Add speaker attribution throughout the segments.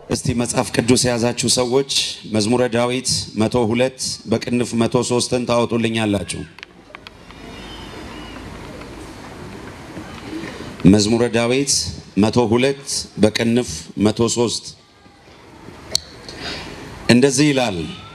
Speaker 1: እስቲ መጽሐፍ ቅዱስ ያዛችሁ ሰዎች መዝሙረ ዳዊት 102 በቅንፍ 103ን ታወጡልኛላችሁ። መዝሙረ ዳዊት 102 በቅንፍ 103 እንደዚህ ይላል።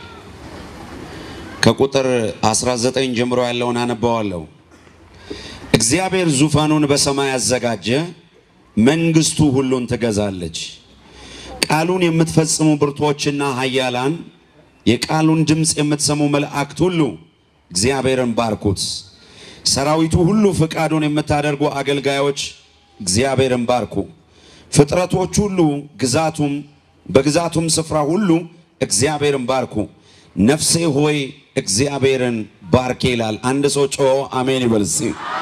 Speaker 1: ከቁጥር 19 ጀምሮ ያለውን አነባዋለሁ። እግዚአብሔር ዙፋኑን በሰማይ አዘጋጀ፣ መንግስቱ ሁሉን ትገዛለች። ቃሉን የምትፈጽሙ ብርቶችና ኃያላን፣ የቃሉን ድምጽ የምትሰሙ መላእክት ሁሉ እግዚአብሔርን ባርኩት። ሰራዊቱ ሁሉ ፍቃዱን የምታደርጉ አገልጋዮች እግዚአብሔርን ባርኩ። ፍጥረቶች ሁሉ ግዛቱም በግዛቱም ስፍራ ሁሉ እግዚአብሔርን ባርኩ። ነፍሴ ሆይ እግዚአብሔርን ባርክ ይላል። አንድ ሰው ጮሆ አሜን ይበልሲ።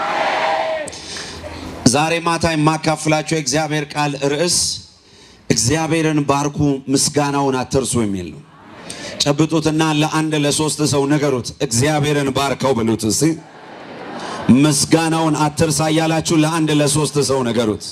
Speaker 1: ዛሬ ማታ የማካፍላችሁ የእግዚአብሔር ቃል ርዕስ እግዚአብሔርን ባርኩ ምስጋናውን አትርሱ የሚል ነው። ጨብጡትና ለአንድ ለሶስት ሰው ነገሩት፣ እግዚአብሔርን ባርከው ብሉት። እስቲ ምስጋናውን አትርሳ ያላችሁ ለአንድ ለሶስት ሰው ነገሩት።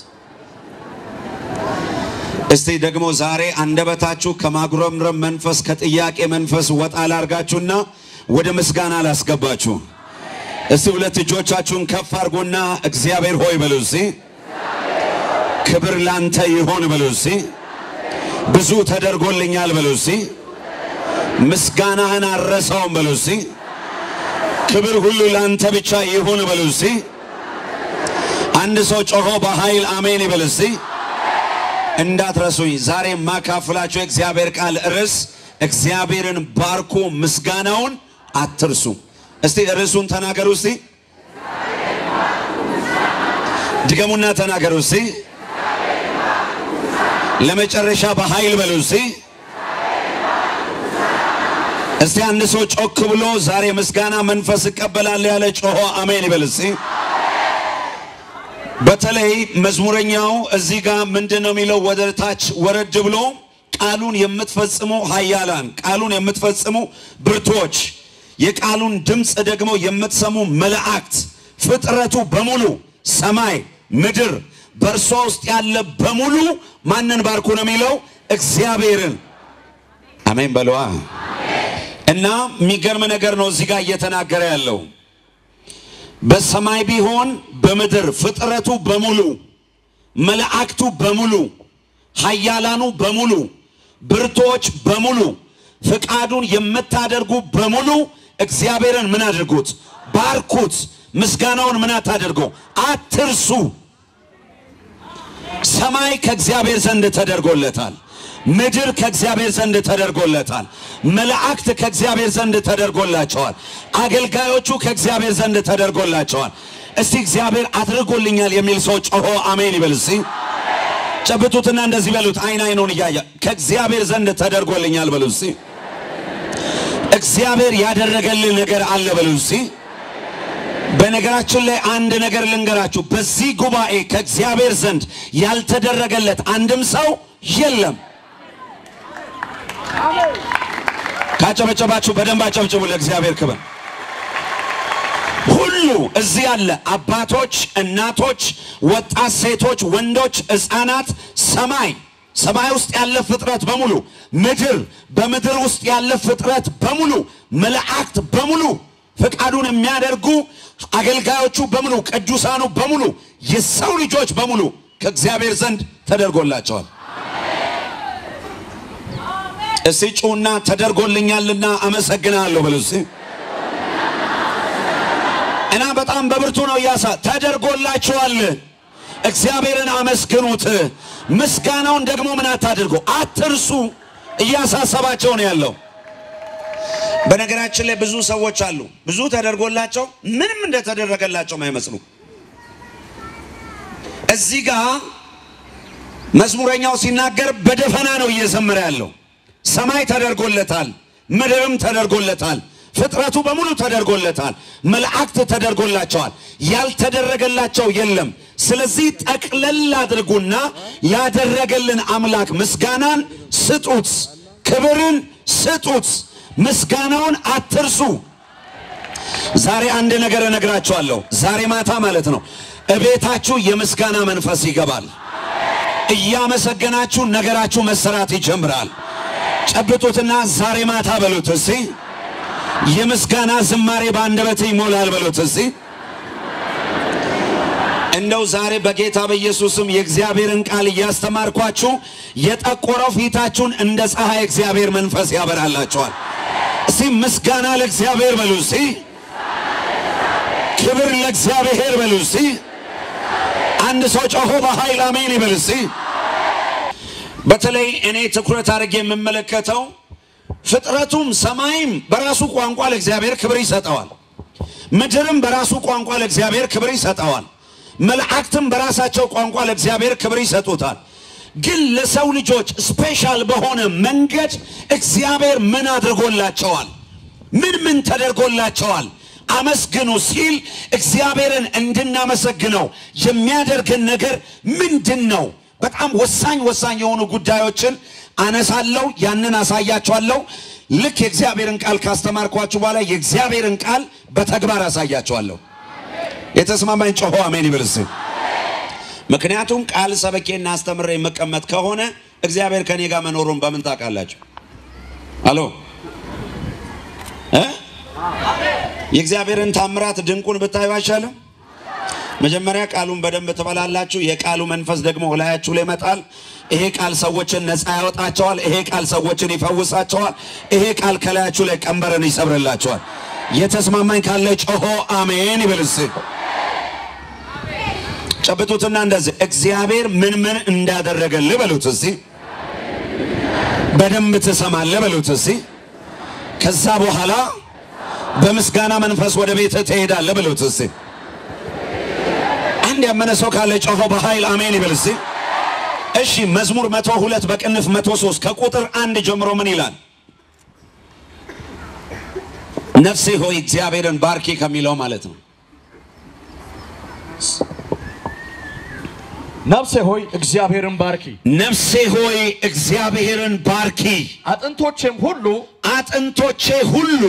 Speaker 1: እስቲ ደግሞ ዛሬ አንደበታችሁ ከማጉረምረም መንፈስ ከጥያቄ መንፈስ ወጣ ላርጋችሁና ወደ ምስጋና ላስገባችሁ። እስቲ ሁለት እጆቻችሁን ከፍ አድርጉና እግዚአብሔር ሆይ በሉ እስቲ። ክብር ላንተ ይሁን በሉ እስቲ። ብዙ ተደርጎልኛል በሉ እስቲ። ምስጋናህን አረሳውም በሉ እስቲ። ክብር ሁሉ ላንተ ብቻ ይሁን በሉ እስቲ። አንድ ሰው ጮሆ በኃይል አሜን ይበል እስቲ። እንዳትረሱኝ ዛሬ ማካፍላችሁ የእግዚአብሔር ቃል ርዕስ እግዚአብሔርን ባርኩ ምስጋናውን አትርሱ። እስቲ ርዕሱን ተናገሩ እስቲ። ድገሙና ተናገሩ እስቲ። ለመጨረሻ በኃይል በሉ እስቲ። እስቲ አንድ ሰው ጮክ ብሎ ዛሬ ምስጋና መንፈስ ይቀበላል ያለ ጮሆ አሜን ይበል እስቲ። በተለይ መዝሙረኛው እዚህ ጋር ምንድነው የሚለው? ወደታች ወረድ ብሎ ቃሉን የምትፈጽሙ ኃያላን፣ ቃሉን የምትፈጽሙ ብርቶች፣ የቃሉን ድምጽ ደግሞ የምትሰሙ መላእክት፣ ፍጥረቱ በሙሉ ሰማይ ምድር በእርሷ ውስጥ ያለ በሙሉ ማንን ባርኩ ነው የሚለው? እግዚአብሔርን። አሜን በለዋ። እና የሚገርም ነገር ነው እዚህ ጋር እየተናገረ ያለው። በሰማይ ቢሆን በምድር ፍጥረቱ በሙሉ መላእክቱ በሙሉ ኃያላኑ በሙሉ ብርቶች በሙሉ ፍቃዱን የምታደርጉ በሙሉ እግዚአብሔርን ምን አድርጉት? ባርኩት። ምስጋናውን ምን አታደርጉ? አትርሱ። ሰማይ ከእግዚአብሔር ዘንድ ተደርጎለታል። ምድር ከእግዚአብሔር ዘንድ ተደርጎለታል። መላእክት ከእግዚአብሔር ዘንድ ተደርጎላቸዋል። አገልጋዮቹ ከእግዚአብሔር ዘንድ ተደርጎላቸዋል። እስቲ እግዚአብሔር አድርጎልኛል የሚል ሰው ጮሆ አሜን ይበል እስቲ። ጨብጡትና እንደዚህ በሉት፣ አይን አይኑን እያያ ከእግዚአብሔር ዘንድ ተደርጎልኛል በሉ እስቲ። እግዚአብሔር ያደረገልን ነገር አለ በሉ እስቲ። በነገራችን ላይ አንድ ነገር ልንገራችሁ፣ በዚህ ጉባኤ ከእግዚአብሔር ዘንድ ያልተደረገለት አንድም ሰው የለም። ካጨበጨባችሁ በደንብ አጨብጭቡ ለእግዚአብሔር ክብር። ሁሉ እዚህ ያለ አባቶች፣ እናቶች፣ ወጣት ሴቶች፣ ወንዶች፣ ሕፃናት፣ ሰማይ ውስጥ ያለ ፍጥረት በሙሉ፣ ምድር በምድር ውስጥ ያለ ፍጥረት በሙሉ፣ መላእክት በሙሉ፣ ፍቃዱን የሚያደርጉ አገልጋዮቹ በሙሉ፣ ቅዱሳኑ በሙሉ፣ የሰው ልጆች በሙሉ ከእግዚአብሔር ዘንድ ተደርጎላቸዋል። እስቲ ጩና ተደርጎልኛልና አመሰግናለሁ በሉ እስቲ። እና በጣም በብርቱ ነው ያሳ ተደርጎላችኋል። እግዚአብሔርን አመስግኑት። ምስጋናውን ደግሞ ምን አታድርጉ? አትርሱ። እያሳሰባቸው ነው ያለው። በነገራችን ላይ ብዙ ሰዎች አሉ ብዙ ተደርጎላቸው ምንም እንደተደረገላቸው ማይመስሉ። እዚህ ጋር መዝሙረኛው ሲናገር በደፈና ነው እየዘመረ ያለው። ሰማይ ተደርጎለታል፣ ምድርም ተደርጎለታል፣ ፍጥረቱ በሙሉ ተደርጎለታል፣ መላእክት ተደርጎላቸዋል። ያልተደረገላቸው የለም። ስለዚህ ጠቅለል አድርጉና ያደረገልን አምላክ ምስጋናን ስጡት፣ ክብርን ስጡት፣ ምስጋናውን አትርሱ። ዛሬ አንድ ነገር እነግራችኋለሁ። ዛሬ ማታ ማለት ነው እቤታችሁ የምስጋና መንፈስ ይገባል። እያመሰገናችሁ ነገራችሁ መሰራት ይጀምራል ጨብጡትና ዛሬ ማታ በሉት እስቲ የምስጋና ዝማሬ ባንደበቴ ይሞላል በሉት እስቲ እንደው ዛሬ በጌታ በኢየሱስም የእግዚአብሔርን ቃል ያስተማርኳችሁ የጠቆረው ፊታችሁን እንደ ፀሐይ እግዚአብሔር መንፈስ ያበራላችኋል እስቲ ምስጋና ለእግዚአብሔር በሉ እስቲ ክብር ለእግዚአብሔር በሉ እስቲ አንድ ሰው ጮሆ በኃይል አሜን ይበል እስቲ በተለይ እኔ ትኩረት አድርጌ የምመለከተው ፍጥረቱም ሰማይም በራሱ ቋንቋ ለእግዚአብሔር ክብር ይሰጣዋል ምድርም በራሱ ቋንቋ ለእግዚአብሔር ክብር ይሰጣዋል መላእክትም በራሳቸው ቋንቋ ለእግዚአብሔር ክብር ይሰጡታል ግን ለሰው ልጆች ስፔሻል በሆነ መንገድ እግዚአብሔር ምን አድርጎላቸዋል ምን ተደርጎላቸዋል አመስግኑ ሲል እግዚአብሔርን እንድናመሰግነው የሚያደርገን ነገር ምንድነው በጣም ወሳኝ የሆኑ ጉዳዮችን አነሳለሁ ያንን አሳያችኋለሁ ልክ የእግዚአብሔርን ቃል ካስተማርኳችሁ በኋላ የእግዚአብሔርን ቃል በተግባር አሳያችኋለሁ የተስማማኝ ጮሆ አሜን ይበልስ ምክንያቱም ቃል ሰበኬና አስተምሬ መቀመጥ ከሆነ እግዚአብሔር ከኔ ጋር መኖሩን በምን ታውቃላችሁ አሎ የእግዚአብሔርን ታምራት ድንቁን ብታዩ አይሻልም መጀመሪያ ቃሉን በደንብ ተበላላችሁ የቃሉ መንፈስ ደግሞ ወላያችሁ ላይ መጣል ይሄ ቃል ሰዎችን ነፃ ያወጣቸዋል ይሄ ቃል ሰዎችን ይፈውሳቸዋል ይሄ ቃል ከላያችሁ ላይ ቀንበርን ይሰብርላቸዋል የተስማማኝ ካለ ጮሆ አሜን ይበልስ ጨብጡትና እንደዚህ እግዚአብሔር ምን እንዳደረገልህ በሉት እስቲ በደንብ ተሰማለ በሉት እስቲ ከዛ በኋላ በምስጋና መንፈስ ወደ ቤት ትሄዳለህ በሉት እስቲ አንድ ያመነ ሰው ካለ ጮሆ በኃይል አሜን ይበል እስቲ እሺ መዝሙር 102 በቅንፍ 103 ከቁጥር 1 ጀምሮ ምን ይላል ነፍሴ ሆይ እግዚአብሔርን ባርኪ ከሚለው ማለት ነው
Speaker 2: ነፍሴ ሆይ እግዚአብሔርን ባርኪ
Speaker 1: ነፍሴ ሆይ እግዚአብሔርን ባርኪ አጥንቶቼ ሁሉ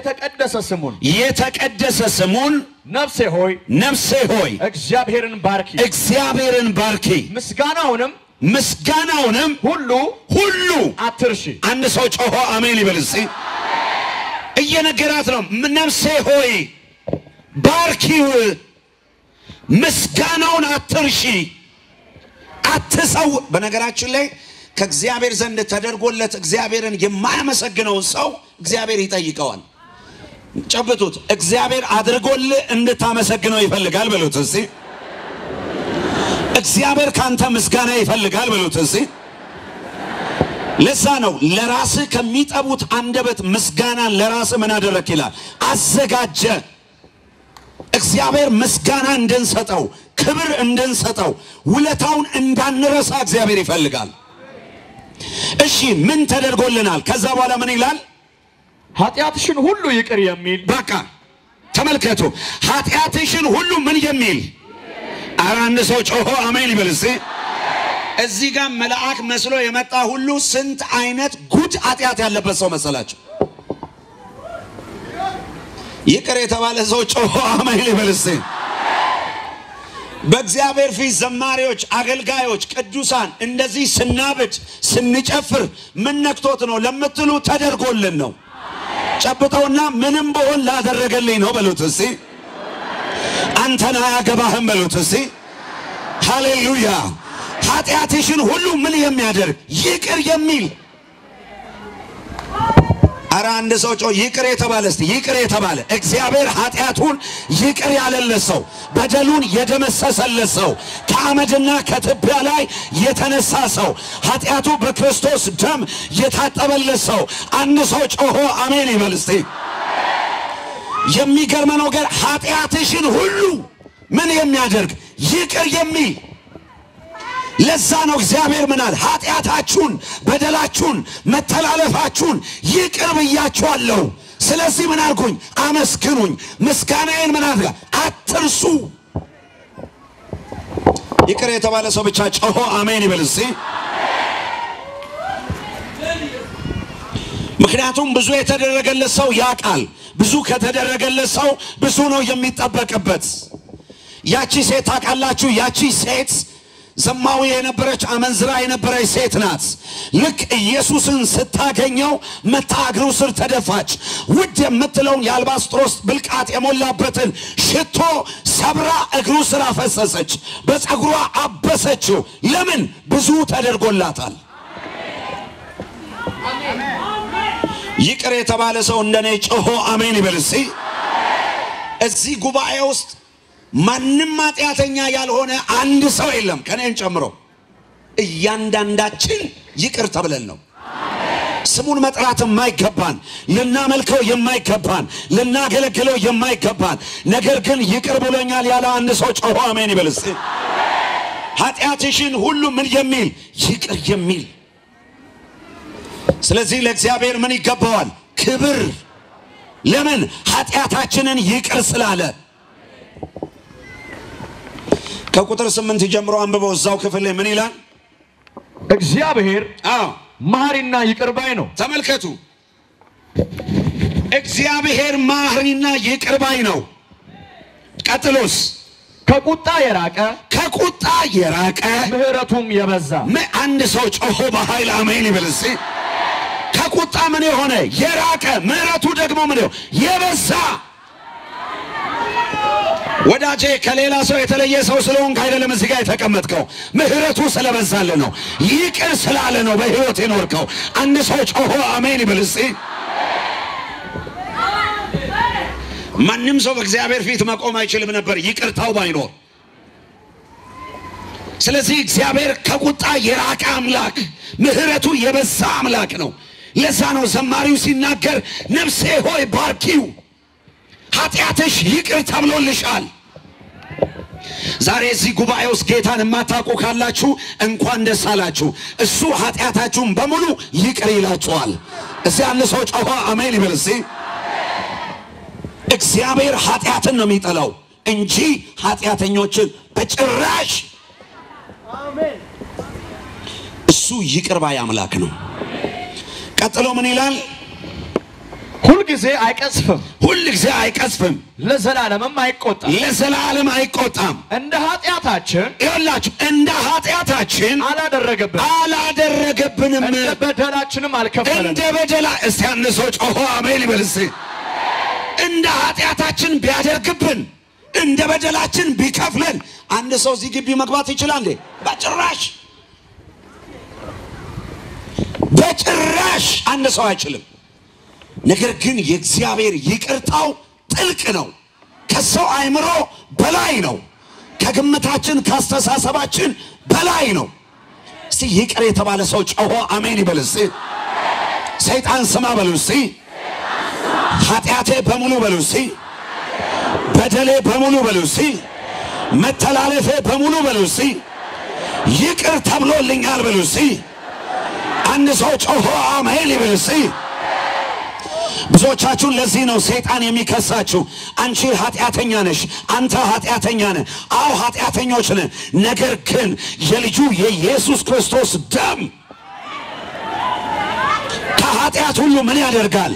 Speaker 1: የተቀደሰ ስሙን
Speaker 2: ነፍሴ ሆይ እግዚአብሔርን ባርኪ ምስጋናውንም ሁሉ አትርሺ አንድ ሰው ጮሆ አሜን ይበል እስቲ እየነገራት ነው ነፍሴ ሆይ ባርኪው ምስጋናውን አትርሺ አትሰው በነገራችን ላይ ከእግዚአብሔር ዘንድ ተደርጎለት እግዚአብሔርን የማያመሰግነው ሰው እግዚአብሔር ይጠይቀዋል ጨብጡት እግዚአብሔር አድርጎልህ እንድታመሰግነው ይፈልጋል በሉት እስቲ እግዚአብሔር ካንተ ምስጋና ይፈልጋል በሉት እስቲ ለዛ ነው ለራስ ከሚጠቡት አንደበት ምስጋና ለራስ ምን አደረክ ይላል አዘጋጀ እግዚአብሔር ምስጋና እንድንሰጠው ክብር እንድንሰጠው ውለታውን እንዳንረሳ እግዚአብሔር ይፈልጋል እሺ ምን ተደርጎልናል ከዛ በኋላ ምን ይላል ኃጢአትሽን ሁሉ ይቅር የሚል
Speaker 1: በቃ ተመልከቱ ኃጢአትሽን ሁሉ ምን የሚል አራንድ ሰው ጮሆ አሜን ይበል እስቲ እዚህ ጋር መልአክ መስሎ የመጣ ሁሉ ስንት አይነት ጉድ ኃጢአት ያለበት ሰው መሰላችሁ ይቅር የተባለ ሰው ጮሆ አሜን ይበል እስቲ በእግዚአብሔር ፊት ዘማሪዎች አገልጋዮች ቅዱሳን እንደዚህ ስናብድ ስንጨፍር ምን ነክቶት ነው ለምትሉ ተደርጎልን ነው ጨብጠውና ምንም በሆን ላደረገልኝ ነው በሉት እስቲ አንተና ያገባህም በሉት እስቲ ሃሌሉያ ኃጢአትሽን ሁሉ ምን የሚያደርግ ይቅር የሚል አራ አንድ ሰው ጮ ይቅር የተባለ እስቲ ይቅር የተባለ እግዚአብሔር ኃጢአቱን ይቅር ያለለት ሰው በደሉን የደመሰሰለት ሰው ከአመድና ከትቢያ ላይ የተነሳ ሰው ኃጢአቱ በክርስቶስ ደም የታጠበለት ሰው አንድ ሰው ጮሆ አሜን ይበል እስቲ የሚገርም ነገር ኃጢአትሽን ሁሉ ምን የሚያደርግ ይቅር የሚል ለዛ ነው እግዚአብሔር ምናል ኃጢአታችሁን በደላችሁን መተላለፋችሁን ይቅር ብያችኋለሁ ስለዚህ ምን አልኩኝ አመስግኑኝ ምስጋናዬን ምን አድርጋ አትርሱ ይቅር የተባለ ሰው ብቻ ጮሆ አሜን ይበል እስቲ ምክንያቱም ብዙ የተደረገለት ሰው ያቃል ብዙ ከተደረገለት ሰው ብዙ ነው የሚጠበቅበት ያቺ ሴት ታቃላችሁ ያቺ ሴት
Speaker 2: ዘማዊ የነበረች አመንዝራ የነበረች ሴት ናት። ልክ ኢየሱስን ስታገኘው መታ እግሩ ስር ተደፋች። ውድ የምትለውን የአልባስጥሮስ ብልቃጥ የሞላበትን ሽቶ ሰብራ እግሩ ስር አፈሰሰች፣ በፀጉሯ አበሰችው። ለምን? ብዙ ተደርጎላታል። ይቅር የተባለ ሰው እንደኔ ጮሆ አሜን ይበል እስቲ። እዚህ ጉባኤ ውስጥ ማንም ኃጢአተኛ ያልሆነ አንድ ሰው የለም ከኔን ጨምሮ። እያንዳንዳችን ይቅር ተብለን ነው። ስሙን መጥራት የማይገባን፣ ልናመልከው የማይገባን፣ ልናገለግለው የማይገባን ነገር ግን ይቅር ብሎኛል ያለ አንድ ሰው ጮሆ አሜን ይበል እስቲ። ኃጢአትሽን ሁሉ ምን የሚል? ይቅር የሚል። ስለዚህ ለእግዚአብሔር ምን ይገባዋል? ክብር። ለምን? ኃጢአታችንን ይቅር ስላለ። ከቁጥር 8 ጀምሮ አንብበው እዛው ክፍል ላይ ምን ይላል?
Speaker 3: እግዚአብሔር መሐሪና ይቅር ባይ ነው።
Speaker 2: ተመልከቱ፣ እግዚአብሔር መሐሪና ይቅር ባይ ነው። ቀጥሎስ?
Speaker 3: ከቁጣ የራቀ ምህረቱም የበዛ።
Speaker 2: አንድ ሰው ጮሆ በኃይል አሜን ይበል እስቲ። ከቁጣ ምን የሆነ? የራቀ፣ ምህረቱ ደግሞ ምን የበዛ። ወዳጄ ከሌላ ሰው የተለየ ሰው ስለሆንክ አይደለም እዚህ ጋር የተቀመጥከው። ምህረቱ ስለበዛለ ነው፣ ይቅር ስላለ ነው በህይወት የኖርከው። አንድ ሰው ጮሆ አሜን ይበል እስቲ። ማንም ሰው በእግዚአብሔር ፊት መቆም አይችልም ነበር ይቅርታው ባይኖር። ስለዚህ እግዚአብሔር ከቁጣ የራቀ አምላክ፣ ምህረቱ የበዛ አምላክ ነው። ለዛ ነው ዘማሪው ሲናገር ነፍሴ ሆይ ባርኪው ኃጢአትሽ ይቅር ተብሎልሻል። ዛሬ እዚህ ጉባኤ ውስጥ ጌታን የማታውቁ ካላችሁ እንኳን ደስ አላችሁ። እሱ ኃጢአታችሁን በሙሉ ይቅር ይላችኋል። እዚህ አንድ ሰው ጮሆ አሜን ይበል እስቲ። እግዚአብሔር ኃጢአትን ነው የሚጠላው እንጂ ኃጢአተኞችን በጭራሽ። እሱ ይቅር ባይ አምላክ ነው። ቀጥሎ ምን ይላል?
Speaker 3: ሁልጊዜ አይቀስፍም፣ ለዘላለምም አይቆጣም። እንደ ኃጢአታችን ይኸውላችሁ፣ እንደ ኃጢአታችን አላደረገብንም፣ እንደ በደላችንም አልከፈለንም። እንደ በደላ እስቲ አንድ ሰው ጮሆ አሜን ይበል እስቲ። እንደ ኃጢአታችን ቢያደርግብን፣ እንደ በደላችን ቢከፍለን አንድ ሰው እዚህ ግቢ መግባት ይችላል እንዴ? በጭራሽ አንድ ሰው አይችልም። ነገር ግን የእግዚአብሔር ይቅርታው ጥልቅ ነው፣ ከሰው አእምሮ በላይ ነው፣ ከግምታችን ካስተሳሰባችን በላይ ነው። እስቲ ይቅር የተባለ ሰው ጮሆ አሜን ይበል እስቲ። ሰይጣን ስማ በሉ እስቲ። ኃጢአቴ በሙሉ በሉ እስቲ። በደሌ በሙሉ በሉ እስቲ። መተላለፌ በሙሉ በሉ እስቲ። ይቅር ተብሎልኛል በሉ እስቲ። አንድ ሰው ጮሆ አሜን ይበል እስቲ። ብዙዎቻችሁን ለዚህ ነው ሰይጣን የሚከሳችሁ። አንቺ ኃጢአተኛ ነሽ፣ አንተ ኃጢአተኛ ነህ። አዎ ኃጢአተኞች ነን። ነገር ግን የልጁ የኢየሱስ ክርስቶስ ደም ከኃጢአት ሁሉ ምን ያደርጋል?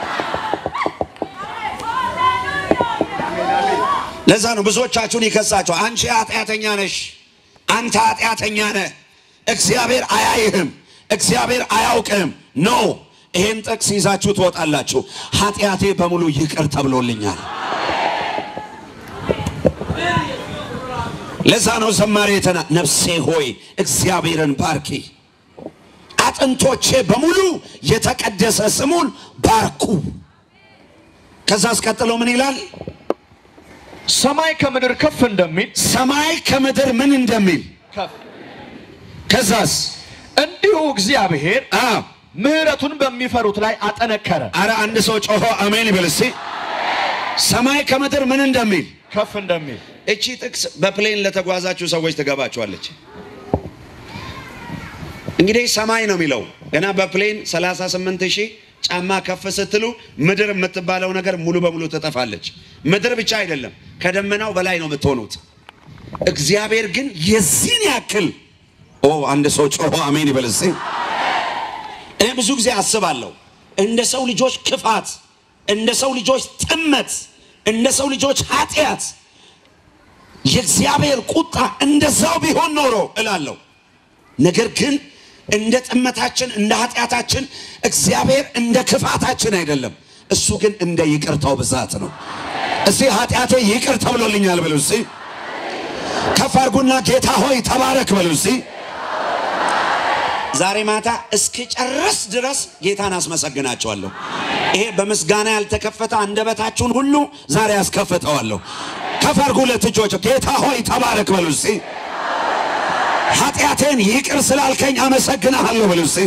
Speaker 3: ለዛ ነው ብዙዎቻችሁን ይከሳችሁ። አንቺ ኃጢአተኛ ነሽ፣ አንተ ኃጢአተኛ ነህ፣ እግዚአብሔር አያይህም፣ እግዚአብሔር አያውቅም። ኖ ይሄን ጥቅስ ይዛችሁ ትወጣላችሁ። ኃጢአቴ በሙሉ ይቅር ተብሎልኛል። ለዛ ነው ዘማሪ ነፍሴ ሆይ እግዚአብሔርን ባርኪ፣ አጥንቶቼ በሙሉ የተቀደሰ ስሙን ባርኩ። ከዛ አስቀጥሎ ምን ይላል? ሰማይ ከምድር ከፍ እንደሚል፣
Speaker 2: ሰማይ ከምድር ምን እንደሚል ከፍ። ከዛስ
Speaker 3: እንዲሁ እግዚአብሔር ምህረቱን በሚፈሩት ላይ አጠነከረ። አረ አንድ ሰው ጮሆ አሜን ይበል እስቲ።
Speaker 2: ሰማይ ከምድር ምን እንደሚል
Speaker 3: ከፍ እንደሚል።
Speaker 2: እቺ ጥቅስ በፕሌን ለተጓዛችሁ ሰዎች ትገባችኋለች። እንግዲህ ሰማይ ነው የሚለው ገና በፕሌን 38000 ጫማ ከፍ ስትሉ ምድር የምትባለው ነገር ሙሉ በሙሉ ትጠፋለች። ምድር ብቻ አይደለም ከደመናው በላይ ነው የምትሆኑት። እግዚአብሔር ግን የዚህን ያክል አንድ ሰው ጮሆ አሜን ይበል እስቲ። እኔ ብዙ ጊዜ አስባለሁ እንደ ሰው ልጆች ክፋት፣ እንደ ሰው ልጆች ጥመት፣ እንደ ሰው ልጆች ኃጢአት
Speaker 3: የእግዚአብሔር ቁጣ እንደዛው ቢሆን ኖሮ እላለሁ። ነገር ግን እንደ ጥመታችን እንደ ኃጢያታችን እግዚአብሔር እንደ ክፋታችን አይደለም። እሱ ግን እንደ ይቅርታው ብዛት ነው። እስቲ ኃጢያቴ ይቅር ተብሎልኛል በሉ እስቲ። ከፍ አድርጉና ጌታ ሆይ ተባረክ በሉ እስቲ። ዛሬ ማታ እስኪጨርስ ድረስ ጌታን አስመሰግናቸዋለሁ። ይሄ በምስጋና ያልተከፈተ አንደበታችሁን ሁሉ ዛሬ አስከፍተዋለሁ። ከፍ አድርጉ ለትጆች ጌታ ሆይ ተባረክ በሉ እስቲ። ኃጢያቴን ይቅር ስላልከኝ አመሰግናለሁ በሉ እስቲ።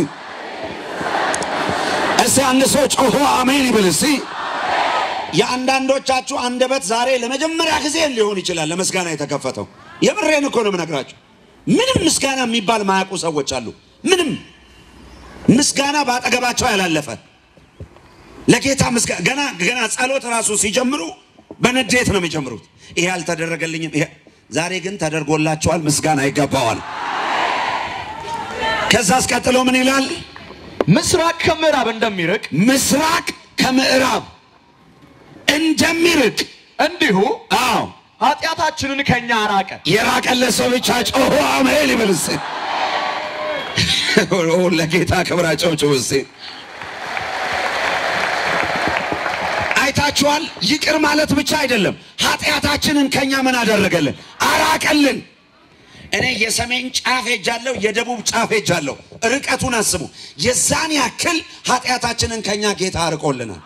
Speaker 3: እስቲ አንድ ሰው ጮሆ አሜን ይበል እስቲ። የአንዳንዶቻችሁ አንደበት ዛሬ ለመጀመሪያ ጊዜ ሊሆን ይችላል ለምስጋና የተከፈተው። የምሬን እኮ ነው የምነግራችሁ። ምንም ምስጋና የሚባል ማያውቁ ሰዎች አሉ። ምንም ምስጋና ባጠገባቸው ያላለፈ ለጌታ ምስጋና ገና ጸሎት ራሱ ሲጀምሩ በንዴት ነው የሚጀምሩት። ይሄ አልተደረገልኝም። ይሄ ዛሬ ግን ተደርጎላቸዋል። ምስጋና ይገባዋል። ከዛስ ቀጥሎ ምን ይላል?
Speaker 2: ምስራቅ ከምዕራብ እንደሚርቅ
Speaker 3: ምስራቅ ከምዕራብ እንደሚርቅ እንዲሁ
Speaker 2: ኃጢያታችንን ከኛ አራቀ።
Speaker 3: የራቀለት ሰው ብቻ ጮሆ አሜን ይበልስ። ለጌታ ክብራቸው ጮህስ። አይታችኋል? ይቅር ማለት ብቻ አይደለም፣ ኃጢያታችንን ከኛ ምን አደረገልን? አራቀልን። እኔ የሰሜን ጫፍ ሄጃለሁ፣ የደቡብ ጫፍ ሄጃለሁ። ርቀቱን አስቡ። የዛን ያክል ኃጢያታችንን ከኛ ጌታ አርቆልናል።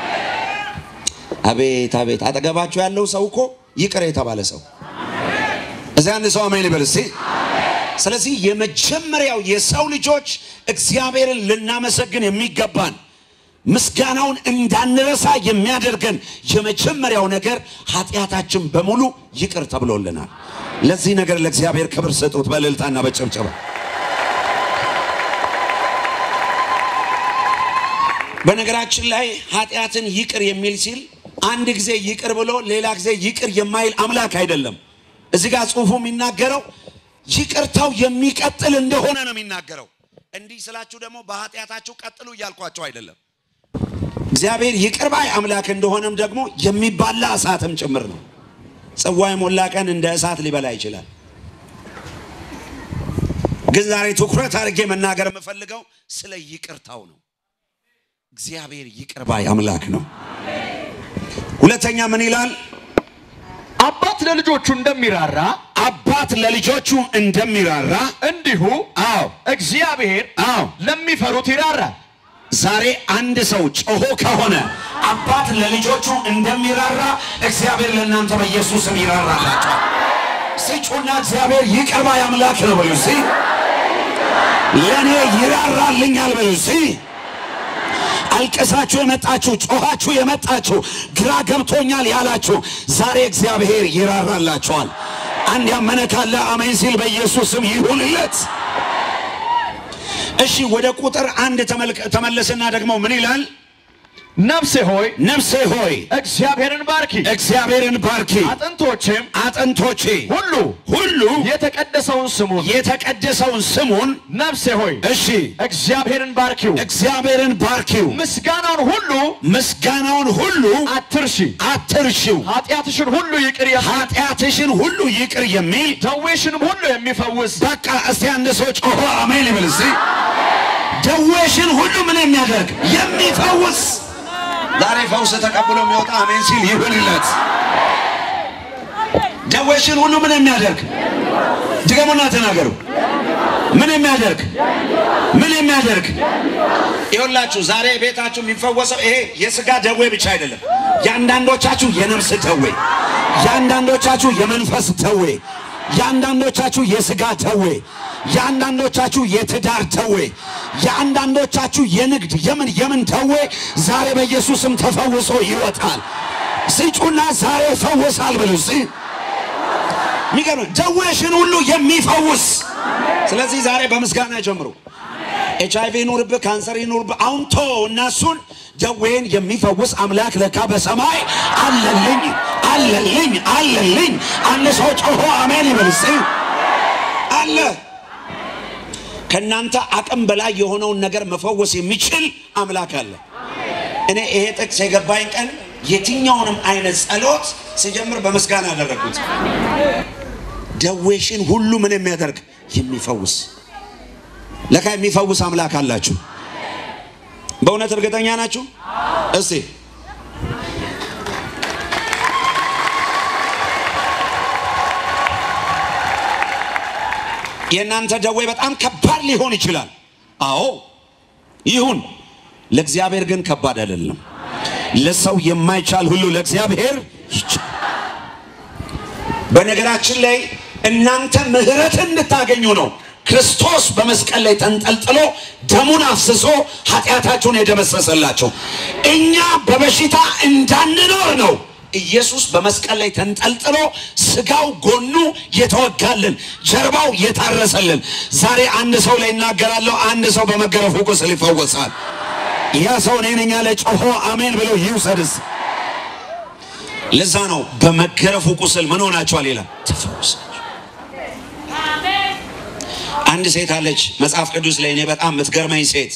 Speaker 3: አቤት አቤት! አጠገባችሁ ያለው ሰው እኮ ይቅር የተባለ ሰው። እዚያ አንድ ሰው አሜን ይበል እስቲ። ስለዚህ የመጀመሪያው የሰው ልጆች እግዚአብሔርን ልናመሰግን የሚገባን ምስጋናውን እንዳንረሳ የሚያደርገን የመጀመሪያው ነገር ኃጢያታችን በሙሉ ይቅር ተብሎልናል። ለዚህ ነገር ለእግዚአብሔር ክብር ሰጡት በእልልታና በጭብጨባ። በነገራችን ላይ ኃጢያትን ይቅር የሚል ሲል አንድ ጊዜ ይቅር ብሎ ሌላ ጊዜ ይቅር የማይል አምላክ አይደለም። እዚህ ጋር ጽሑፉ የሚናገረው ይቅርታው የሚቀጥል እንደሆነ ነው የሚናገረው። እንዲህ ስላችሁ ደግሞ በኃጢያታችሁ ቀጥሉ እያልኳችሁ አይደለም። እግዚአብሔር ይቅር ባይ አምላክ እንደሆነም ደግሞ የሚባላ እሳትም ጭምር ነው። ጽዋ የሞላ ቀን እንደ እሳት ሊበላ ይችላል። ግን ዛሬ ትኩረት አድርጌ መናገር የምፈልገው ስለ ይቅርታው ነው። እግዚአብሔር ይቅር ባይ አምላክ ነው። ሁለተኛ ምን ይላል?
Speaker 2: አባት ለልጆቹ እንደሚራራ እንዲሁ እግዚአብሔር ለሚፈሩት ይራራል።
Speaker 3: ዛሬ አንድ ሰው ጮሆ ከሆነ አባት ለልጆቹ እንደሚራራ እግዚአብሔር ለእናንተ በኢየሱስም ይራራላችኋል። ሲጮና እግዚአብሔር ይቅር ባይ አምላክ ነው በሉ እስቲ። ለኔ ይራራልኛል በሉ እስቲ። አልቀሳችሁ የመጣችሁ ጮኻችሁ የመጣችሁ ግራ ገብቶኛል ያላችሁ ዛሬ እግዚአብሔር ይራራላችኋል። አንድ ያመነ ካለ አሜን ሲል በኢየሱስም ይሁንለት። እሺ ወደ ቁጥር 1 ተመለስና ደግሞ ምን ይላል?
Speaker 2: ነፍሴ ሆይ እግዚአብሔርን ባርኪ አጥንቶቼ ሁሉ የተቀደሰውን ስሙን
Speaker 3: ነፍሴ ሆይ
Speaker 2: እሺ እግዚአብሔርን ባርኪው ምስጋናውን ሁሉ አትርሺው ኃጢያትሽን ሁሉ ይቅር የሚል
Speaker 3: ደዌሽንም ሁሉ የሚፈውስ። በቃ እስቲ አንድ ሰው ጮሆ አሜን ይበል እስቲ። ደዌሽን ሁሉ ምን የሚያደርግ የሚፈውስ። ዛሬ ፈውስ ተቀብሎ የሚወጣ አሜን ሲል ይሁንለት። ደዌሽን ሁሉ ምን የሚያደርግ ድገሙና ተናገሩ። ምን የሚያደርግ ይሁንላችሁ። ዛሬ ቤታችሁ የሚፈወሰው ይሄ የሥጋ ደዌ ብቻ አይደለም። ያንዳንዶቻችሁ የነፍስ ደዌ፣ ያንዳንዶቻችሁ የመንፈስ ደዌ፣ ያንዳንዶቻችሁ የሥጋ ደዌ፣ ያንዳንዶቻችሁ የትዳር ደዌ፣ ያንዳንዶቻችሁ የንግድ የምን ደዌ ዛሬ በኢየሱስም ተፈውሶ ይወጣል። ሲጩና ዛሬ ፈውሳል ብሉ እስቲ። ሚገርም ደዌሽን ሁሉ የሚፈውስ። ስለዚህ ዛሬ በምስጋና ጀምሩ። HIV ይኑርብህ፣ ካንሰር ይኑርብህ፣ አውንቶ እናሱን ደዌን የሚፈውስ አምላክ ለካ በሰማይ አለልኝ። አንድ ሰው ጮሆ አሜን ይበል እስቲ። አለ ከናንተ አቅም በላይ የሆነውን ነገር መፈወስ የሚችል አምላክ አለ። እኔ ይሄ ጥቅስ የገባኝ ቀን የትኛውንም አይነት ጸሎት ሲጀምር በምስጋና አደረኩት። ደዌሽን ሁሉ ምን የሚያደርግ የሚፈውስ ለካ የሚፈውስ አምላክ አላችሁ በእውነት እርግጠኛ ናችሁ እስቲ የናንተ ደዌ በጣም ከባድ ሊሆን ይችላል አዎ ይሁን ለእግዚአብሔር ግን ከባድ አይደለም ለሰው የማይቻል ሁሉ ለእግዚአብሔር ይቻላል በነገራችን ላይ እናንተ ምህረት እንድታገኙ ነው ክርስቶስ በመስቀል ላይ ተንጠልጥሎ ደሙን አፍስሶ ኃጢያታችሁን የደመሰሰላችሁ እኛ በበሽታ እንዳንኖር ነው ኢየሱስ በመስቀል ላይ ተንጠልጥሎ ስጋው ጎኑ የተወጋልን ጀርባው የታረሰልን ዛሬ አንድ ሰው ላይ እናገራለሁ አንድ ሰው በመገረፉ ቁስል ይፈወሳል ያ ሰው ነኝ ያለ ጮሆ አሜን ብሎ ይውሰድስ ለዛ ነው በመገረፉ ቁስል ምን ሆናችኋል ይላል ተፈወሳችሁ አንድ ሴት አለች መጽሐፍ ቅዱስ ላይ እኔ በጣም ምትገርመኝ ሴት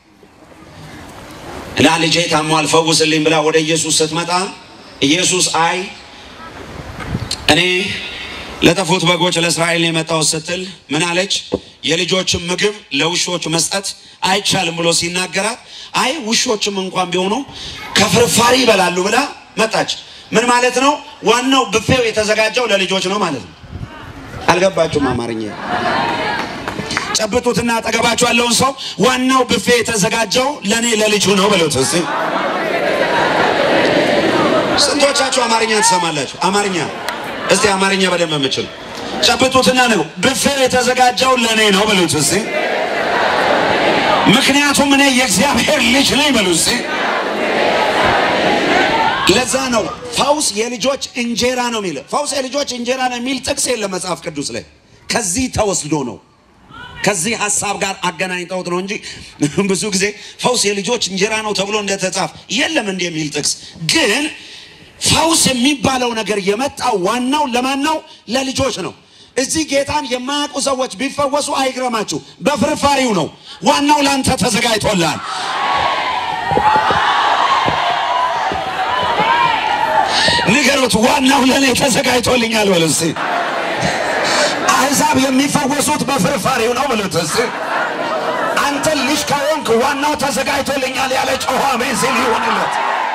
Speaker 3: እና ልጄ ታሟል ፈውስልኝ ብላ ወደ ኢየሱስ ስትመጣ ኢየሱስ አይ እኔ ለተፉት በጎች ለእስራኤል የመጣው ስትል ምን አለች የልጆችን ምግብ ለውሾች መስጠት አይቻልም ብሎ ሲናገራት አይ ውሾችም እንኳን ቢሆኑ ከፍርፋሪ ይበላሉ ብላ መጣች ምን ማለት ነው ዋናው ቡፌው የተዘጋጀው ለልጆች ነው ማለት ነው አልገባችሁም አማርኛ ጨብጡትና አጠገባችሁ ያለውን ሰው ዋናው ቡፌ የተዘጋጀው ለኔ ለልጁ ነው በሉት እስቲ ስንቶቻችሁ አማርኛ ትሰማላችሁ አማርኛ እስቲ አማርኛ በደንብ የምትችሉ ጨብጡትና ነው ቡፌው የተዘጋጀው ለኔ ነው በሉት እስቲ ምክንያቱም እኔ የእግዚአብሔር ልጅ ነኝ በሉት እስቲ ለዛ ነው ፈውስ የልጆች እንጀራ ነው የሚለው ፈውስ የልጆች እንጀራ ነው የሚል ጥቅስ የለም መጽሐፍ ቅዱስ ላይ ከዚህ ተወስዶ ነው ከዚህ ሐሳብ ጋር አገናኝተውት ነው እንጂ ብዙ ጊዜ ፈውስ የልጆች እንጀራ ነው ተብሎ እንደተጻፈ የለም እንደሚል ጥቅስ ግን ፈውስ የሚባለው ነገር የመጣው ዋናው ለማን ነው ለልጆች ነው እዚህ ጌታን የማያውቁ ሰዎች ቢፈወሱ አይግረማችሁ በፍርፋሪው ነው ዋናው ላንተ ተዘጋጅቶልሃል ንገሩት ዋናው ለኔ ተዘጋጅቶልኛል በሉ እስቲ አሕዛብ የሚፈወሱት በፍርፋሪው ነው በሉት እስቲ አንተ ልጅ ከሆንክ ዋናው ተዘጋጅቶልኛል ያለ ጮኸ አሜን ሲል ይሆንለት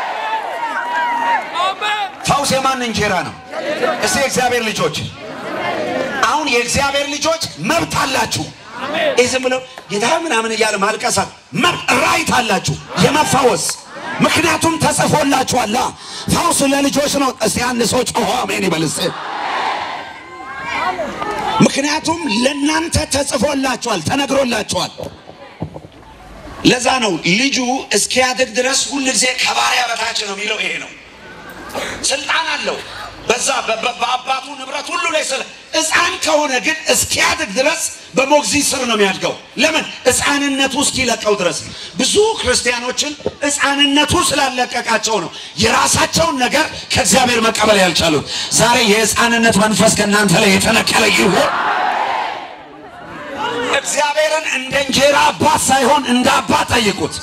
Speaker 3: ፈውስ የማን እንጀራ ነው እስቲ እግዚአብሔር ልጆች አሁን የእግዚአብሔር ልጆች መብት አላችሁ እዝም ብለው ጌታ ምናምን እያለ ማልቀሳት መብት ራይት አላችሁ የመፈወስ ምክንያቱም ተጽፎላችኋል ፈውስ ለልጆች ነው እስቲ አንድ ሰው ጮኸ አሜን ይበልስ ምክንያቱም ለናንተ ተጽፎላችኋል ተነግሮላችኋል ለዛ ነው ልጁ እስኪያድግ ድረስ ሁሉ ጊዜ ከባሪያ በታች ነው የሚለው ይሄ ነው ስልጣን አለው በዛ በአባቱ ንብረት ሁሉ ላይ ሕፃን ከሆነ ግን እስኪያድግ ድረስ በሞግዚት ስር ነው የሚያድገው ለምን ሕፃንነቱ እስኪለቀው ድረስ ብዙ ክርስቲያኖችን ሕፃንነቱ ስላለቀቃቸው ነው የራሳቸውን ነገር ከእግዚአብሔር መቀበል ያልቻሉት ዛሬ የሕፃንነት መንፈስ ከእናንተ ላይ የተነቀለ ይሁን እግዚአብሔርን እንደ እንጀራ አባት ሳይሆን እንደ አባት ጠይቁት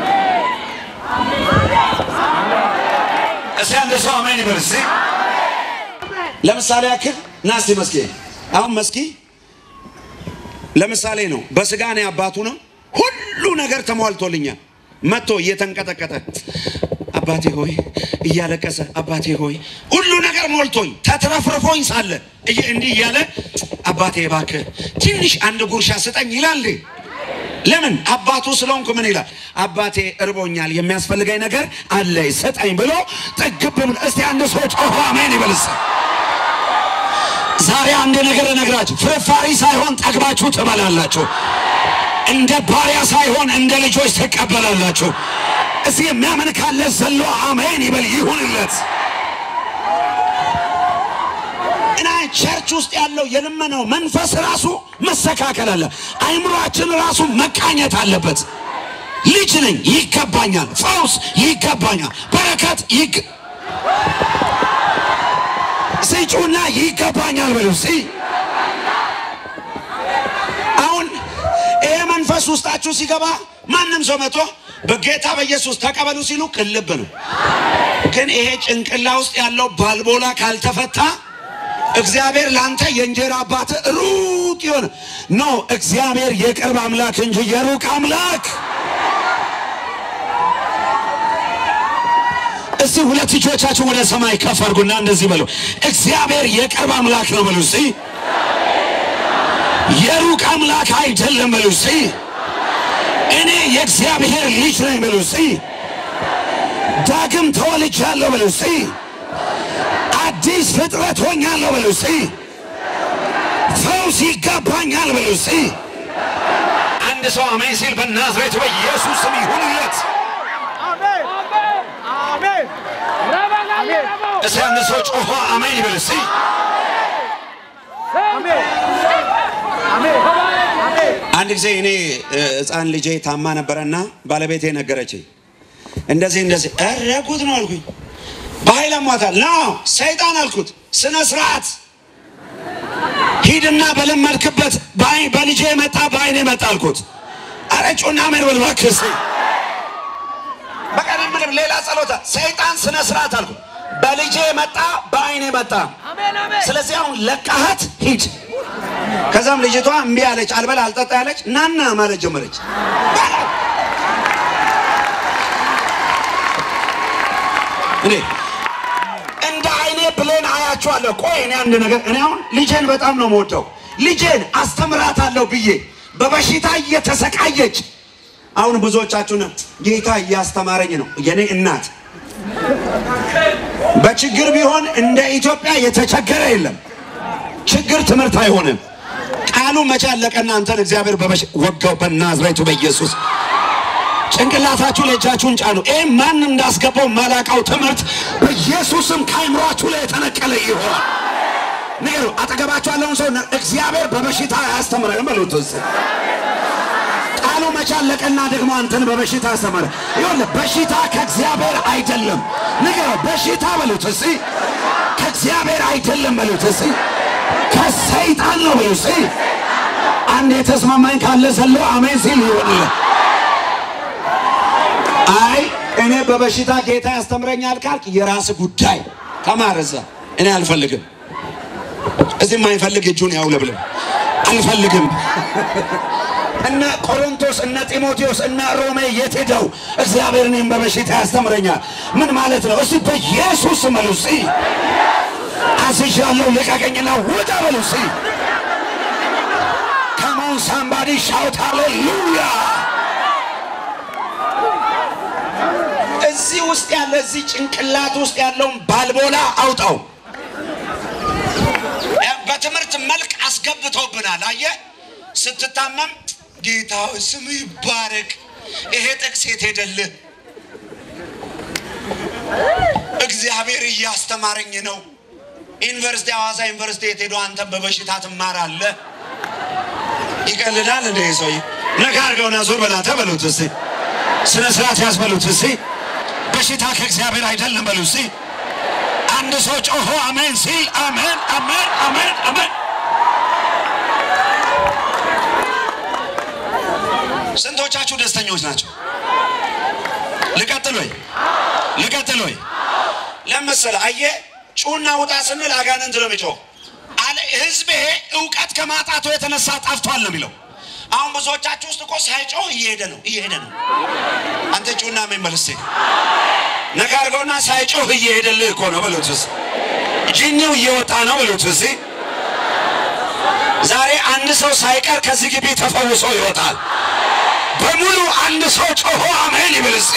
Speaker 3: እስቲ አንድ ሰው አሜን ይበል እስቲ ለምሳሌ ያክል ናስቲ መስኪ አሁን መስኪ ለምሳሌ ነው በስጋ ነው አባቱ ነው ሁሉ ነገር ተሟልቶልኛል መጥቶ እየተንቀጠቀጠ አባቴ ሆይ እያለቀሰ አባቴ ሆይ ሁሉ ነገር ሞልቶኝ ተትረፍርፎኝ ሳለ እንዲህ እያለ አባቴ እባክህ ትንሽ አንድ ጉርሻ ስጠኝ ይላል ለምን አባቱ ስለሆንኩ ምን ይላል አባቴ እርቦኛል የሚያስፈልገኝ ነገር አለ ስጠኝ ብሎ ጥግብ እስቲ አንድ ሰው ጮኸ አሜን ይበልስ ዛሬ አንድ ነገር እነግራችሁ ፍርፋሪ ሳይሆን ጠግባችሁ ትበላላችሁ እንደ ባሪያ ሳይሆን እንደ ልጆች ተቀበላላችሁ እስቲ የሚያምን ካለ ዘሎ አሜን ይበል ይሁንለት እና ቸርች ውስጥ ያለው የልመናው መንፈስ ራሱ መስተካከል አለ አይምሮአችን ራሱ መቃኘት አለበት ልጅ ነኝ ይገባኛል ፈውስ ይገባኛል በረከት ሲጩና ይገባኛል በሉ እስቲ አሁን ይሄ መንፈስ ውስጣችሁ ሲገባ ማንም ሰው መጥቶ በጌታ በኢየሱስ ተቀበሉ ሲሉ ቅልብ ነው ግን ይሄ ጭንቅላ ውስጥ ያለው ባልቦላ ካልተፈታ እግዚአብሔር ላንተ የእንጀራ አባት ሩቅ ይሆን ነው እግዚአብሔር የቅርብ አምላክ እንጂ የሩቅ አምላክ እስቲ ሁለት እጆቻችሁ ወደ ሰማይ ከፍ አድርጉና እንደዚህ በሉ እግዚአብሔር የቅርብ አምላክ ነው በሉ እስቲ የሩቅ አምላክ አይደለም በሉ እስቲ እኔ የእግዚአብሔር ልጅ ነኝ በሉ እስቲ ዳግም ተወልጃለሁ በሉ እስቲ አዲስ ፍጥረት ሆኛለሁ በሉ እስቲ ፈውስ ይገባኛል በሉ እስቲ አንድ ሰው አሜን ሲል በናዝሬቱ በኢየሱስ ስም ይሁንለት አሜን አሜን አሜን እስቲ አንድ ሰው ጮሆ አሜን ይበል እስቲ አሜን አሜን አንድ ጊዜ እኔ ሕፃን ልጄ ታማ ነበርና ባለቤቴ ነገረችኝ እንደዚህ አረጉት ነው አልኩኝ በኃይል አሟታል ነው ሰይጣን አልኩት ስነ ስርዓት ሂድና በለመድክበት በልጄ መጣ በአይኔ መጣ አልኩት አረጩና አሜን በል እባክህ በቃ ምንም ሌላ ጸሎታ ሰይጣን ስነ ስርዓት አልኩት በልጄ መጣ በአይኔ መጣ አሜን አሜን ስለዚህ አሁን ለቃሃት ሂድ ከዛም ልጅቷ እምቢ አለች አልበላ አልጠጣ ያለች ናና ማለት ጀመረች እኔ እንደ አይኔ ብለን አያቸዋለሁ ቆይ እኔ አንድ ነገር እኔ አሁን ልጄን በጣም ነው የምወደው ልጄን አስተምራታለሁ ብዬ በበሽታ እየተሰቃየች አሁን ብዙዎቻችሁ ነው ጌታ እያስተማረኝ ነው የኔ እናት በችግር ቢሆን እንደ ኢትዮጵያ የተቸገረ የለም ችግር ትምህርት አይሆንም ቃሉ መቻለቀና አንተን እግዚአብሔር ወጋው በናዝሬቱ በኢየሱስ ጭንቅላታችሁ ለእጃችሁን ጫኑ ማን እንዳስገባው ማላቃው ትምህርት በኢየሱስም ካይምሯችሁ ላይ የተነቀለ ይሆን ነው አጠገባችሁ ያለውን ሰው እግዚአብሔር በበሽታ ያስተምራል በሉትስ ቃሉ መቻለቀና ደግሞ አንተን በበሽታ ያስተምራል ይሁን በሽታ ከእግዚአብሔር አይደለም ነገር በሽታ በሉትስ ከእግዚአብሔር አይደለም በሉትስ ከሰይጣን ነው በሉትስ አንድ የተስማማኝ ካለ ሰለው አሜን ሲል ይሆናል አይ እኔ በበሽታ ጌታ ያስተምረኛል ካልክ የራስ ጉዳይ ተማረዘ እኔ አልፈልግም እዚህ ማይፈልግ እጁን ያውለብልም አልፈልግም እና ቆሮንቶስ እና ጢሞቴዎስ እና ሮሜ የትሄደው እግዚአብሔር እኔን በበሽታ ያስተምረኛል ምን ማለት ነው እስቲ በኢየሱስ መልሲ አስይሻለሁ ልቀቀኝና ውጣ በሉሲ come on somebody shout hallelujah እዚህ ውስጥ ያለ እዚህ ጭንቅላት ውስጥ ያለውን ባልቦላ አውጣው በትምህርት መልክ አስገብቶብናል አየ ስትታመም ጌታ ስም ይባረክ ይሄ ጥቅስ የትሄደልህ እግዚአብሔር እያስተማረኝ ነው ዩኒቨርሲቲ አዋሳ ዩኒቨርሲቲ የትሄዱ አንተ በበሽታ ትማራለህ ይቀልዳል እንደ ሰው ነጋርገውና ዞር በላተ በሉት እስቲ ስነ ስርዓት ያስበሉት እስቲ በሽታ ከእግዚአብሔር አይደለም በሉ እስቲ አንድ ሰው ጮሆ አሜን ሲል አሜን አሜን አሜን አሜን ስንቶቻችሁ ደስተኞች ናቸው ልቀጥል ወይ ለምሳሌ አየ ጩና ውጣ ስንል አጋንንት ነው የሚጮህ አለ ህዝቤ ዕውቀት ከማጣቱ የተነሳ ጠፍቷል ነው የሚለው አሁን ብዙዎቻችሁ ውስጥ እኮ ሳይጮህ እየሄደ ነው አንተ ጩና ምን መልስ ነጋርጎና ሳይጮህ እየሄደልህ እኮ ነው በሉትስ ጂኒው እየወጣ ነው በሉትስ ዛሬ አንድ ሰው ሳይቀር ከዚህ ግቢ ተፈውሶ ይወጣል በሙሉ አንድ ሰው ጮሆ አሜን ይበልስ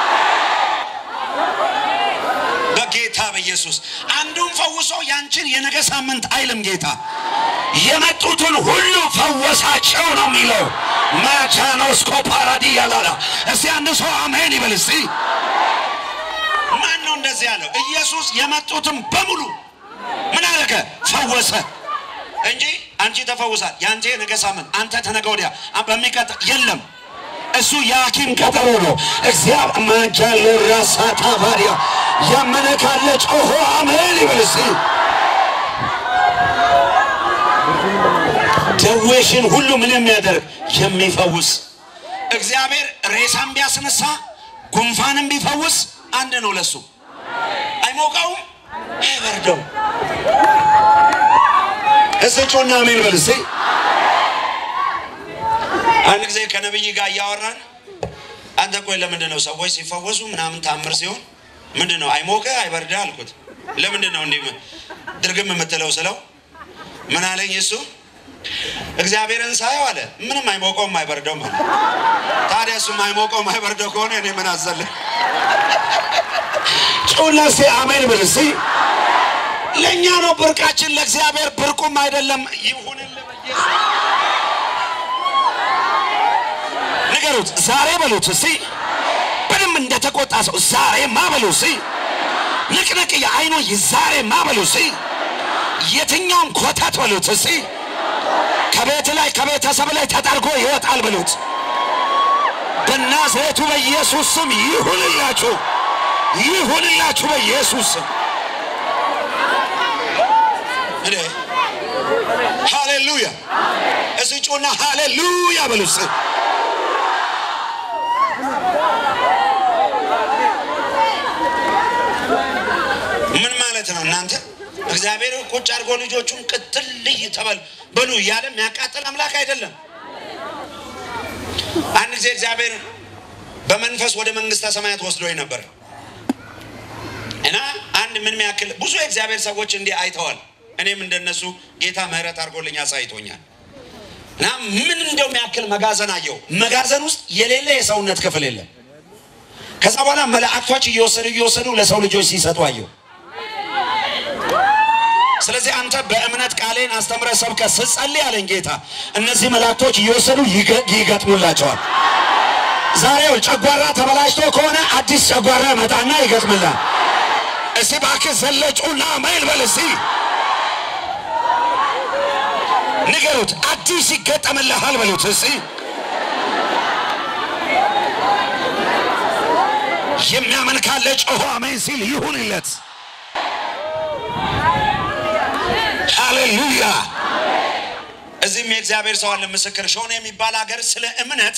Speaker 3: በጌታ በኢየሱስ አንዱን ፈውሶ ያንቺን የነገ ሳምንት አይልም ጌታ የመጡትን ሁሉ ፈወሳቸው ነው የሚለው ማቻኖስ ኮፓራዲ ያላላ እስቲ አንድ ሰው አሜን ይበልስ ማን ነው እንደዚህ ያለው ኢየሱስ የመጡትን በሙሉ ምን አለከ ፈወሰ እንጂ አንቺ ተፈውሳል ያንተ የነገ ሳምንት አንተ ተነገ ወዲያ በሚቀጥ የለም እሱ ያኪም ቀጠሮ ነው እግዚአብሔር ማጃሎ ራሳታ ባሪያ ያመነካለ ጮሆ አሜን ይበልስ ደዌሽን ሁሉ ምን የሚያደርግ የሚፈውስ እግዚአብሔር ሬሳም ቢያስነሳ ጉንፋንም ቢፈውስ አንድ ነው ለሱ አይሞቀውም አይበርደው እሰጮና አሜን በልሴ
Speaker 1: አንድ ጊዜ ከነብይ ጋር ያወራን አንተ ቆይ ለምንድነው ሰዎች ሲፈወሱ ምናምን ታምር ሲሆን ምንድነው አይሞቀ አይበርዳ አልኩት ለምንድነው እንዴ ድርግም የምትለው ስለው ምን አለኝ እሱ እግዚአብሔርን ሳይው አለ ምንም አይሞቀው አይበርደው ማለት ታዲያ እሱ አይሞቀው አይበርደው ከሆነ እኔ ምን አዘለ
Speaker 3: ጮላሴ አሜን በልሴ ለኛ ነው ብርቃችን ለእግዚአብሔር ብርቁም አይደለም ይሁንልህ በኢየሱስ ንገሩት ዛሬ በሉት እስቲ በደም እንደተቆጣ ሰው ዛሬ ማበሉ እስቲ ንቅንቅ የአይኑ ዛሬ ማበሉ እስቲ የትኛውም ኮታት በሉት እስቲ ከቤት ላይ ከቤተሰብ ላይ ተጠርጎ ይወጣል በሉት በናዝሬቱ በኢየሱስ ስም ይሁንላችሁ በኢየሱስ ስም ሃሌሉያ እዚጩና ሃሌሉያ በሉት
Speaker 1: ምን ማለት ነው እናንተ እግዚአብሔር ቁጭ አድርጎ ልጆቹን ቅጥል ይተበል በሉ ያለ የሚያቃጥል አምላክ አይደለም አንድ ጊዜ እግዚአብሔር በመንፈስ ወደ መንግስተ ሰማያት ወስዶኝ ነበር እና አንድ ምን የሚያክል ብዙ የእግዚአብሔር ሰዎች እንዲህ አይተዋል እኔም እንደነሱ ጌታ ምህረት አድርጎልኝ አሳይቶኛል እና ምን እንደው የሚያክል መጋዘን አየው መጋዘን ውስጥ የሌለ የሰውነት ክፍል የለም ከዛ በኋላ መላእክቶች እየወሰዱ ለሰው ልጆች ሲሰጡ አየው
Speaker 3: ስለዚህ አንተ በእምነት ቃሌን አስተምረ ሰብከ ስትጸልይ አለኝ ጌታ እነዚህ መላእክቶች እየወሰዱ ይገጥሙላቸዋል ዛሬው ጨጓራ ተበላሽቶ ከሆነ አዲስ ጨጓራ መጣና ይገጥምላል እስቲ ባክ ዘለጩና አሜን በልሲ ንገሩት አዲስ ይገጠምልሃል በሉት እስቲ የሚያመን ካለ ጮሆ አሜን ሲል ይሁንለት ሃሌሉያ
Speaker 1: እዚህም የእግዚአብሔር ሰው አለ ምስክር ሾኔ የሚባል ሀገር ስለ እምነት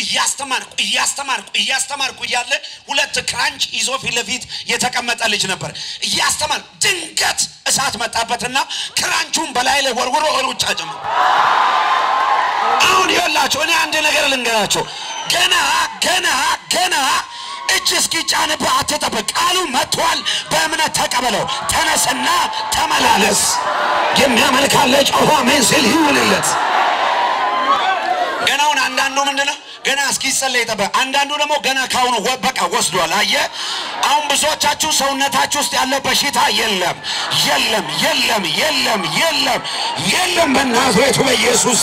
Speaker 1: እያስተማርኩ እያለ ሁለት ክራንች ይዞ ፊት ለፊት የተቀመጠ ልጅ ነበር እያስተማር ድንገት እሳት መጣበትና ክራንቹን በላይ ላይ ወርውሮ ሩጫ ጀመረ አሁን ይላችሁ እኔ አንድ ነገር ልንገራችሁ ገና እጅ እስኪጫንብህ አትጠብቅ ቃሉ መጥቷል በእምነት ተቀበለው ተነስና ተመላለስ የሚያመልክ ካለ ጮሆ አሜን ሲል ይሁንለት ገናውን አንዳንዱ ምንድነው ገና እስኪጸለይ ጠበቅ አንዳንዱ ደግሞ ገና ካሁኑ በቃ ወስዷል አየ አሁን ብዙዎቻችሁ ሰውነታችሁ ውስጥ ያለ በሽታ የለም በናዝሬቱ በኢየሱስ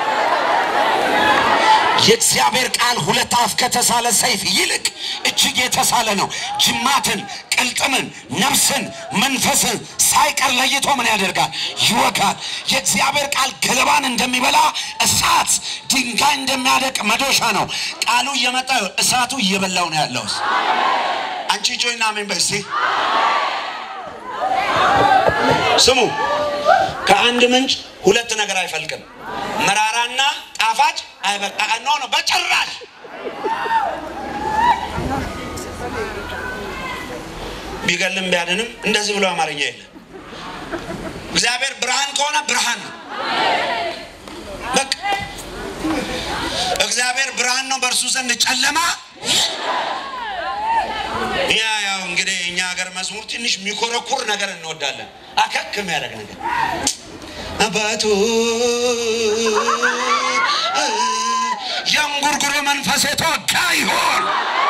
Speaker 1: የእግዚአብሔር ቃል ሁለት አፍ ከተሳለ ሰይፍ ይልቅ እጅግ የተሳለ ነው ጅማትን ቅልጥምን ነፍስን መንፈስን ሳይቀር ለይቶ ምን ያደርጋል ይወጋል የእግዚአብሔር ቃል ገለባን እንደሚበላ እሳት ድንጋይ እንደሚያደቅ መዶሻ ነው ቃሉ እየመጣ እሳቱ እየበላው ነው ያለው አንቺ ጆይና አሜን በሲ ስሙ ከአንድ ምንጭ ሁለት ነገር አይፈልቅም መራራና ጣፋጭ አይበቃ ነው በጭራሽ ቢገልም ቢያድንም እንደዚህ ብሎ አማርኛ የለም እግዚአብሔር ብርሃን ከሆነ ብርሃን ነው በቃ እግዚአብሔር ብርሃን ነው በእርሱ ዘንድ ጨለማ ያው እንግዲህ እኛ ሀገር መዝሙር ትንሽ የሚኮረኩር ነገር እንወዳለን አከክም ያደርግ ነገር አባቱ
Speaker 3: የንጉርጉሮ መንፈስ የተወጋ ይሆን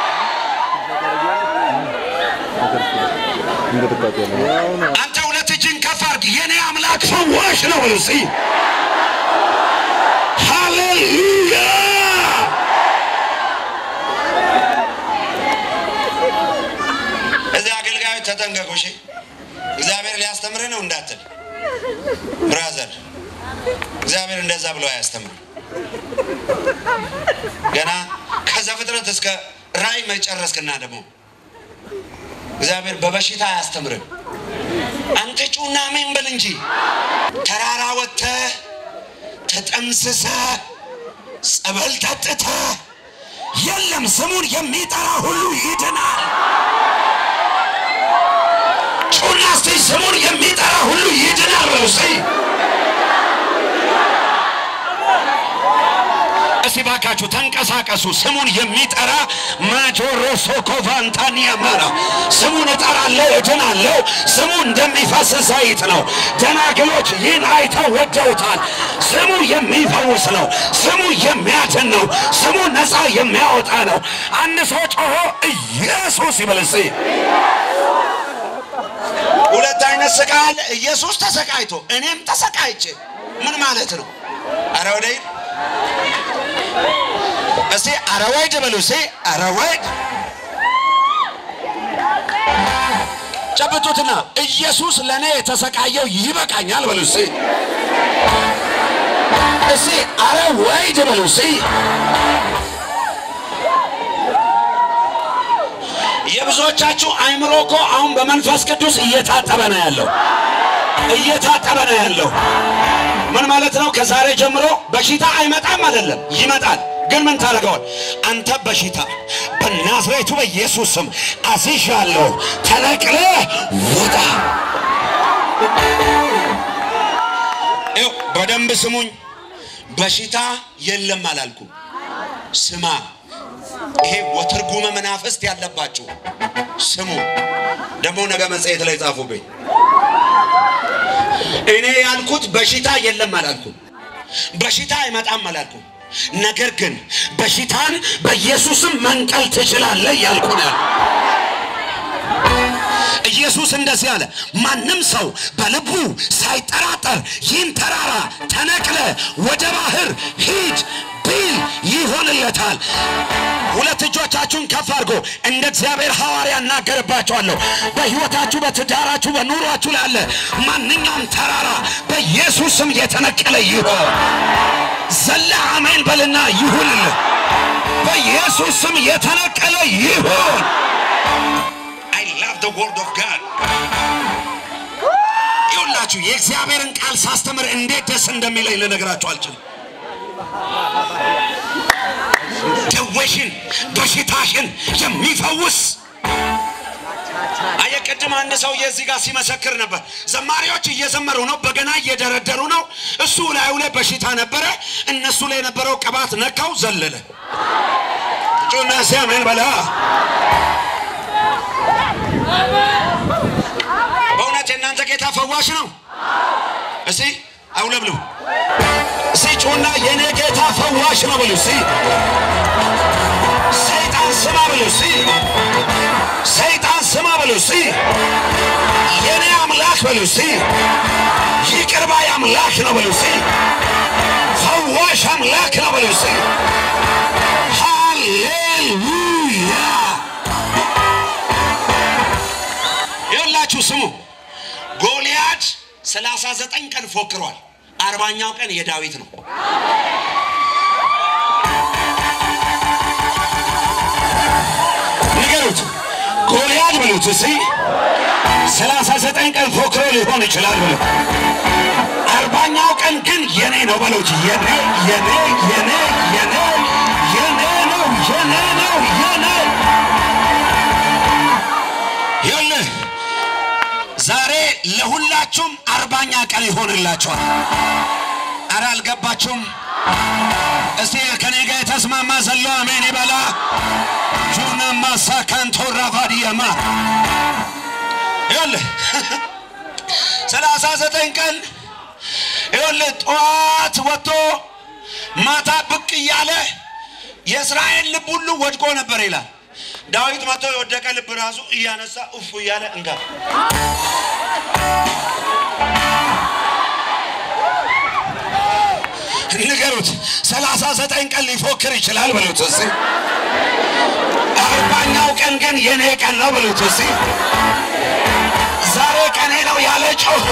Speaker 3: አንተ ሁለት እጅን ከፍ አድርግ የኔ አምላክ ፈዋሽ ነው እሺ ሃሌሉያ
Speaker 1: እዚህ አገልጋዮች ተጠንቀቁ እሺ እግዚአብሔር ሊያስተምርህ ነው እንዳትል ብራዘር እግዚአብሔር እንደዛ ብሎ አያስተምር ገና ከዛ ፍጥረት እስከ ራይ መጨረስክና ደግሞ እግዚአብሔር በበሽታ አያስተምርም አንተ ጩና አሜን በል እንጂ ተራራ ወጥተህ ተጠምስሰህ ጸበል ጠጥተህ የለም ስሙን የሚጠራ ሁሉ ይድናል ጩና እስቲ ስሙን የሚጠራ ሁሉ ይድናል በሉ
Speaker 3: እባካችሁ ተንቀሳቀሱ ስሙን የሚጠራ ማጆሮ ሶኮቫንታኒያ ማራ ስሙን እጠራለሁ እድናለሁ ስሙ እንደሚፈስ ዘይት ነው ደናግሎች ይህን አይተው ወደውታል ስሙ የሚፈውስ ነው ስሙ የሚያድን ነው ስሙ ነፃ የሚያወጣ ነው አንድ ሰው ጮሆ ኢየሱስ ይበልሲ ሁለት አይነት ስቃል ኢየሱስ ተሰቃይቶ እኔም ተሰቃይቼ ምን ማለት ነው አረወዴ እስቲ አረወዴ በሉሲ አረወዴ ጨብጡትና ኢየሱስ ለኔ ተሰቃየው ይበቃኛል በሉሲ እስቲ አረወዴ በሉሲ የብዙዎቻችሁ አይምሮኮ አሁን በመንፈስ ቅዱስ እየታጠበ ነው ያለው ምን ማለት ነው ከዛሬ ጀምሮ በሽታ አይመጣም አይደለም ይመጣል ግን ምን ታረጋው አንተ በሽታ በናዝሬቱ በኢየሱስ ስም አዝዣለሁ ተነቅለ ውጣ በደንብ ስሙኝ በሽታ የለም አላልኩም ስማ ይሄ ወትርጉመ መናፍስት ያለባችሁ ስሙ ደሞ ነገ መጽሔት ላይ ጻፉብኝ እኔ ያልኩት በሽታ የለም አላልኩም በሽታ አይመጣም አላልኩም ነገር ግን በሽታን በኢየሱስም መንቀል ትችላለህ ያልኩ ነው ኢየሱስ እንደዚህ አለ ማንንም ሰው በልቡ ሳይጠራጠር ይህን ተራራ ተነቅለ ወደ ባህር ሂድ ቢል ይሆንለታል ሁለት እጆቻችሁን ከፍ አድርጎ እንደ እግዚአብሔር ሐዋርያ እናገርባችኋለሁ በህይወታችሁ በትዳራችሁ በኑሯችሁ ላይ አለ ማንኛውም ተራራ በኢየሱስም የተነቀለ ይሁን ዘላ አሜን በልና ይሁንልህ በኢየሱስም የተነቀለ ይሁን I love the word of God ይሁላችሁ የእግዚአብሔርን ቃል ሳስተምር እንዴት ደስ እንደሚለኝ ልነግራችሁ አልችልም ደዌሽን በሽታሽን የሚፈውስ አየቀድም አንድ ሰው የዚህ ጋር ሲመሰክር ነበር ዘማሪዎች እየዘመሩ ነው በገና እየደረደሩ ነው እሱ ላይ በሽታ ነበረ እነሱ ላይ ነበረው ቅባት ነካው ዘለለ ጮና ሲያመን በላ በእውነት እናንተ ጌታ ፈዋሽ ነው እሺ አውለብሉ ሲጮና የኔ ጌታ ፈዋሽ ነው በሉ ሰይጣን ስማ በሉ ሰይጣን ስማ በሉ የኔ አምላክ በሉ ይቅር ባይ አምላክ ነው በሉ ፈዋሽ አምላክ ነው በሉ ሃሌሉያ ይላችሁ ስሙ ጎልያድ 39 ቀን ፎክሯል 40ኛው ቀን የዳዊት ነው ንገሩት ጎልያድ ብሉት 39 ቀን ፎክሮ ሊሆን ይችላል ብለው 40ኛው ቀን ግን የኔ ነው በሉት የኔ ነው ዛሬ ለሁላችሁም 40ኛ ቀን ይሆንላችኋል አራ አልገባችሁም እስቲ ከኔ ጋር ተስማማ ዘሎ አሜን ይበላ ጁና ማሳካንቶ ራቫዲያማ ይኸውልህ 39 ቀን ይኸውልህ ጧት ወጥቶ ማታ ብቅ እያለ የእስራኤል ልብ ሁሉ ወድቆ ነበር ይላል ዳዊት መጥቶ የወደቀ ልብ ራሱ እያነሳ ኡፍ እያለ እንጋ ንገሩት 39 ቀን ሊፎክር ይችላል በሉት እስቲ 40ኛው ቀን ግን የኔ ቀን ነው በሉት እስቲ ዛሬ ቀኔ ነው ያለ ጮህ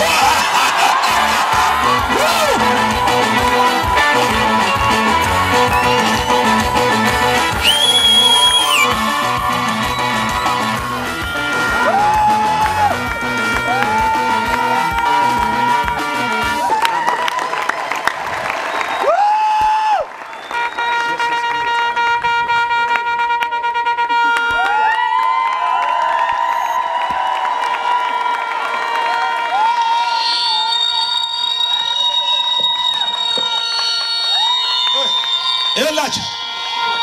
Speaker 3: ይላችሁ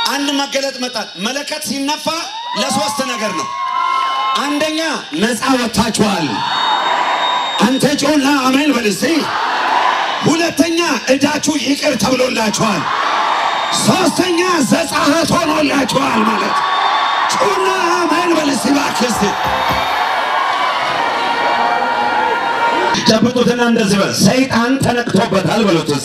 Speaker 3: አንድ መገለጥ መጣ መለከት ሲነፋ ለሶስት ነገር ነው አንደኛ ነፃ ወጣችኋል አንተ ጮና አሜን በልሲ ሁለተኛ እዳችሁ ይቅር ተብሎላችኋል ሶስተኛ ዘጻህት ሆኖላችኋል ማለት ጮና አሜን በልሲ ባክስ ጨብጡትና እንደዚህ በል ሰይጣን ተነክቶበታል በሉት እስቲ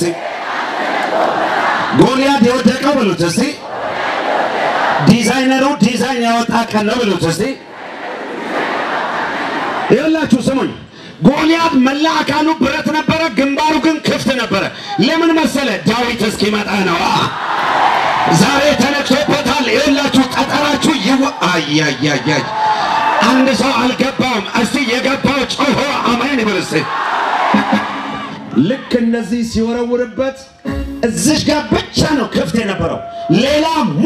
Speaker 3: ጎልያድ የወደቀው በሉት እስቲ ዲዛይነሩ ዲዛይን ያወጣ ቀን ነው በሉት እስቲ ይላችሁ ስሙኝ ጎልያድ መላ አካሉ ብረት ነበረ ግንባሩ ግን ክፍት ነበረ ለምን መሰለ ዳዊት እስኪመጣ ነው ዛሬ ተነክቶበታል ይላችሁ ቀጠራችሁ አያያያይ አንድ ሰው አልገባም እስቲ የገባው ጮሆ አሜን ይበልስ ልክ እንደዚህ ሲወረውርበት እዚህ ጋር ብቻ ነው ክፍት የነበረው ሌላ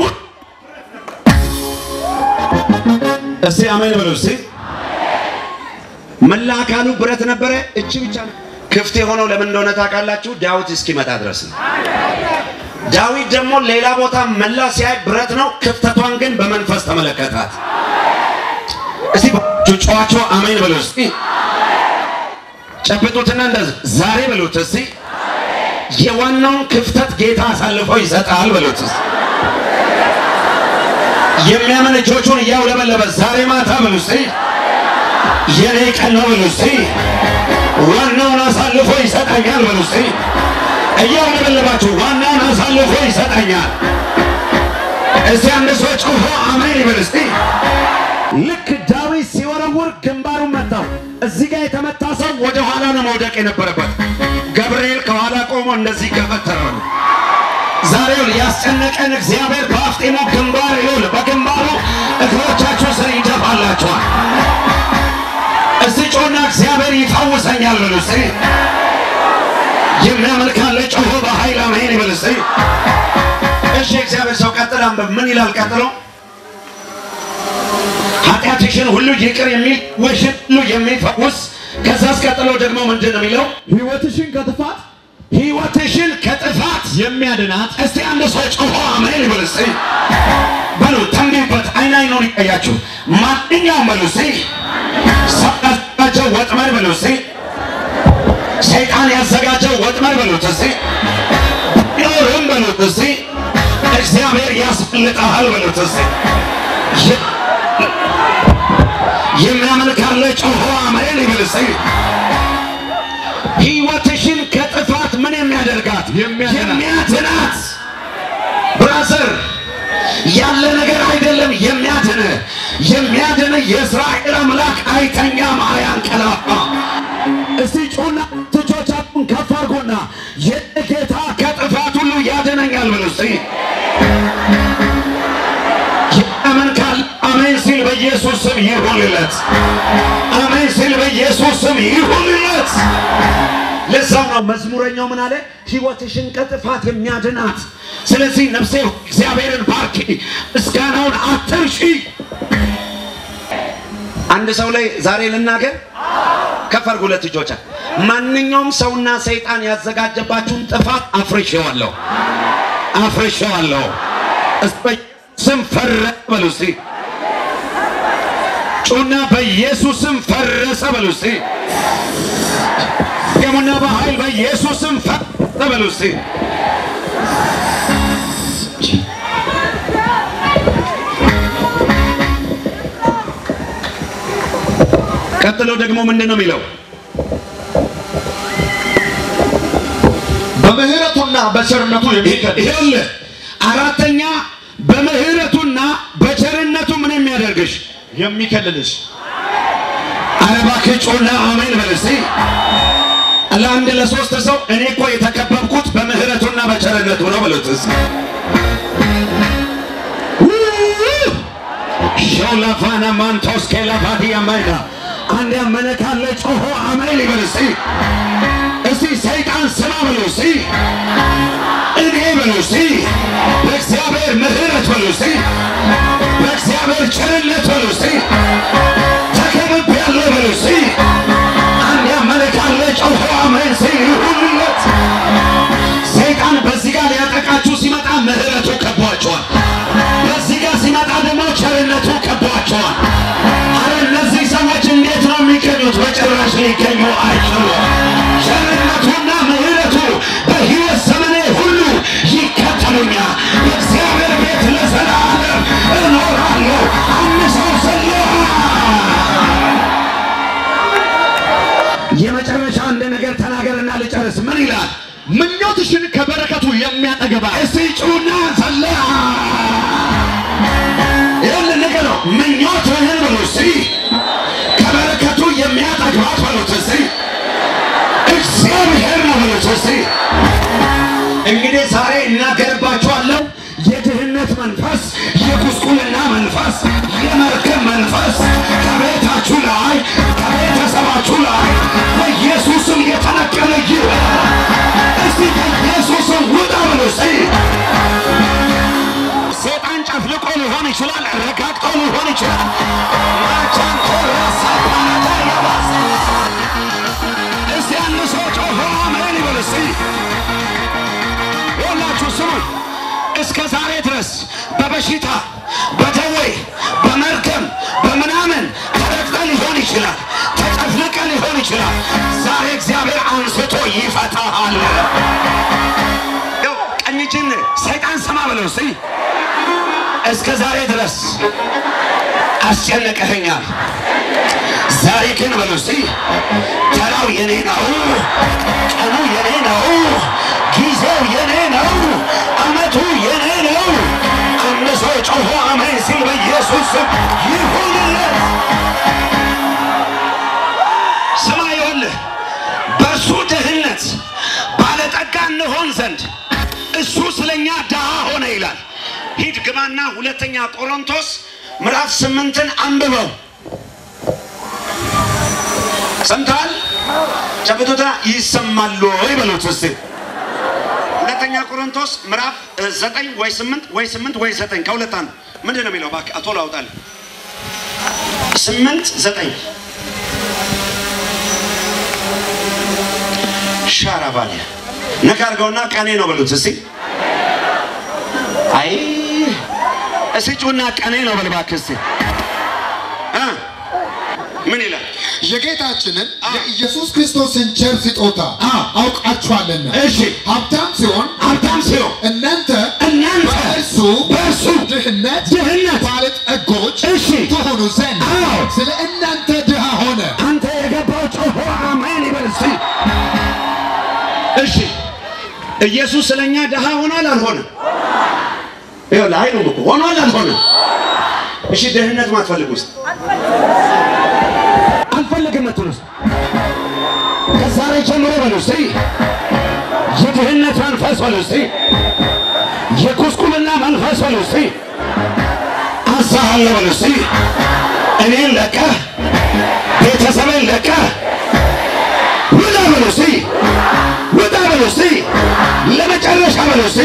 Speaker 3: እስቲ አሜን ይበልስ መላ አካሉ ብረት ነበረ እቺ ብቻ ነው ክፍት የሆነው ለምን እንደሆነ ታውቃላችሁ ዳዊት እስኪመጣ ድረስ ነው ዳዊት ደግሞ ሌላ ቦታ መላ ሲያይ ብረት ነው ክፍተቷን ግን በመንፈስ ተመለከታት እስቲ ጮዋቾ አሜን በሉስ ጨብጡትና እንደዚህ ዛሬ በሉት እስቲ የዋናውን ክፍተት ጌታ አሳልፎ ይሰጣል በሉት የሚያምን እጆቹን ያውለበለበ ዛሬ ማታ በሉት የኔ ቀን ነው በሉት ዋናውን አሳልፎ ይሰጣኛል በሉት ያውለበለባችሁ ዋናውን አሳልፎ ይሰጣኛል እስቲ አንድ ሰው ጮሆ አሜን ይበልስ ልክ ዳዊት ሲወረውር ግንባሩ መታው እዚህ ጋር የተመታ ሰው ወደ ኋላ ነው መውደቅ የነበረበት ገብርኤል ከኋላ ቆሞ እንደዚህ ገፈተረው ዛሬው ያስጨነቀን እግዚአብሔር በአፍጢሙ ግንባር ይሁን በግንባሩ እግሮቻችሁ ስር ይደፋላችኋል እስቲ ጮና እግዚአብሔር ይፈውሰኛል በሉ እስቲ የሚያመልካለ ጮሆ በኃይል አሜን ይበል እስቲ እሺ እግዚአብሔር ሰው ቀጥል አንበብ ምን ይላል ቀጥሎ ኃጢአትሽን ሁሉ ይቅር የሚል ወሽን ሁሉ የሚፈውስ ከዛስ ቀጥሎ ደግሞ ምንድን ነው የሚለው ህይወትሽን ከጥፋት የሚያድናት እስቲ አንድ ሰው ጮሆ አሜን ይበል እስቲ በሉ ተንቢበት አይናይኑን ይቀያችሁ ማንኛውም በሉ እስቲ ያዘጋጀው ወጥመድ በሉ እስቲ ሰይጣን ያዘጋጀው ወጥመድ በሉት እስቲ ይኖርም በሉት እስቲ እግዚአብሔር ያስፈልጣል በሉት እስቲ የሚያመልካለ ጮሆ አሜን ይበል እስቲ ህይወትሽን ከጥፋት ምን የሚያደርጋት የሚያድናት ብራዘር ያለ ነገር አይደለም የሚያድን የእስራኤል አምላክ አይተኛም አያንቀላፋ እስቲ ጮና ትጆቻችሁን ከፍ አድርጉና የጌታ ከጥፋት ሁሉ ያድነኛል በሉ እስቲ ያመንካል አሜን ሲል በኢየሱስ ስም ይሁንለት አሜን ሲል በኢየሱስ ስም ይሁንለት ለዛው ነው መዝሙረኛው ምን አለ ህይወትሽን ከጥፋት የሚያድናት ስለዚህ ነፍሴ እግዚአብሔርን ባርኪ ምስጋናውን አትርሺ አንድ ሰው ላይ ዛሬ ልናገር ከፍ አድርጉ ሁለት እጆቻ ማንኛውም ሰውና ሰይጣን ያዘጋጀባችሁን ጥፋት አፍርሼዋለሁ ስም ፈረሰ በሉ እስቲ ጩና በኢየሱስም ፈረሰ በሉ እስቲ ደሙና በኃይል በኢየሱስም ፈረሰ በሉ እስቲ ቀጥሎ ደግሞ ምንድነው የሚለው በምህረቱና በቸርነቱ የሚከልል አራተኛ በምህረቱና በቸርነቱ ምን የሚያደርግሽ የሚከልልሽ አረባከጮና አሜን በልሲ ለአንድ ለሶስት ሰው እኔ እኮ የተከበብኩት በምህረቱና በቸርነቱ ነው በሉትስ ሾላፋና ማንቶስ ከላባዲያ ማይዳ አንድ ያመነካለ ጮሆ አሜን በልሲ እስቲ ሰይጣን ስማ በሉሲ እኔ በሉሲ በእግዚአብሔር ምህረት በሉሲ በእግዚአብሔር ቸርነት በሉሲ ተከብብ ያለው በሉሲ አንድ ያመለካለ ጮሆ አሜን ሲሁንለት ሰይጣን በዚህ ጋር ሊያጠቃችሁ ሲመጣ ምህረቱ ከቧቸዋል በጭራሽ ሊገኙ አይችሉም። ቸርነቱና ምሕረቱ በሕይወት ዘመኔ ሁሉ ይከተሉኛል። በእግዚአብሔር ቤት ለዘላለም እኖራለሁ። አንድ ሰው የመጨረሻ አንድ ነገር ተናገርና ልጨርስ። ምን ይላል?
Speaker 2: ምኞትሽን ከበረከቱ የሚያጠግባ
Speaker 3: እስቲ ጩና ዘላ ይህን ነገር ነው። ምኞትህን ብሎ እስቲ ከበረከቱ የሚያጠግባት በሉት እስቲ እግዚአብሔር ነው በሉት እስቲ። እንግዲህ ዛሬ እናገርባችኋለሁ። የድህነት መንፈስ፣ የጉስቁልና መንፈስ፣ የመርገም መንፈስ ከቤታችሁ ላይ ከቤተሰባችሁ ላይ በኢየሱስም የተነቀለ ይሁን። እስቲ በኢየሱስም ውጣ ብሎ እስቲ። ሰይጣን ጨፍልቆ ሊሆን ይችላል፣ ረጋግጦ ሊሆን ይችላል። ማቻንቶ ያሳባዳ ያባስ እስቲ አንድ ሰው ጮሆ አሜን ይበል እስቲ። ሁላችሁ ስሙ። እስከ ዛሬ ድረስ በበሽታ በደዌ በመርገም በምናምን ተረግጠ ሊሆን ይችላል፣ ተጨፍልቀ ሊሆን ይችላል። ዛሬ እግዚአብሔር አንስቶ ይፈታሃል። ቀኝ እጅን ሰይጣን ስማ ብለው እስቲ። እስከ ዛሬ ድረስ አስጨነቀኸኛል፣ ዛሬ ግን በለው እስቲ ተራው የኔ ነው፣ ቀኑ የኔ ነው፣ ጊዜው የኔ ነው፣ አመቱ የኔ ነው። አንድ ሰው ጮሆ አሜን ሲል በኢየሱስ ስም ይሁንለት። ስማ ይኸውልህ፣ በእርሱ ድህነት ባለጠጋ እንሆን ዘንድ እሱ ስለኛ ድሃ ሆነ ይላል። ሂድ ግባና ሁለተኛ ቆሮንቶስ ምዕራፍ 8ን አንብበው። ሰምተሃል? ጨብጡታ ይሰማሉ ወይ በሉት እስቲ። ሁለተኛ ቆሮንቶስ ምዕራፍ 9 ወይ 8 ወይ 8 ወይ 9 ከሁለት አንዱ ምንድን ነው የሚለው? እባክህ አቶ ላውጣል። 8 9 ሻራባል ነካርገውና ቀኔ ነው በሉት እስቲ። አይ እስቲ ጩና ቀኔ ነው በል እባክህ እስቲ። ምን ይላል?
Speaker 4: የጌታችንን የኢየሱስ ክርስቶስን ቸር ስጦታ አውቃችኋልና።
Speaker 3: እሺ
Speaker 4: ሀብታም ሲሆን እናንተ በእርሱ ድህነት ባለጠጎች ትሆኑ ዘንድ ስለ እናንተ ድሃ ሆነ።
Speaker 3: አንተ የገባው ጮሆ አሜን ይበል እስቲ። እሺ ኢየሱስ ስለኛ ድሃ ሆኗል አልሆነም? ይኸው ላይ ነው እኮ ሆኗል አልሆነም? እሺ ድህነት ማትፈልጉ ውስጥ አልፈልግም አትሉስ? ከዛሬ ጀምሮ በሉ እስቲ የድህነት መንፈስ በሉ እስቲ፣ የጉስቁልና መንፈስ በሉ እስቲ አሳሃለሁ በሉ እስቲ። እኔን ለቀህ ቤተሰብን ለቀህ ውጣ በሉ እስቲ፣ ውጣ በሉ እስቲ፣ ለመጨረሻ በሉ እስቲ።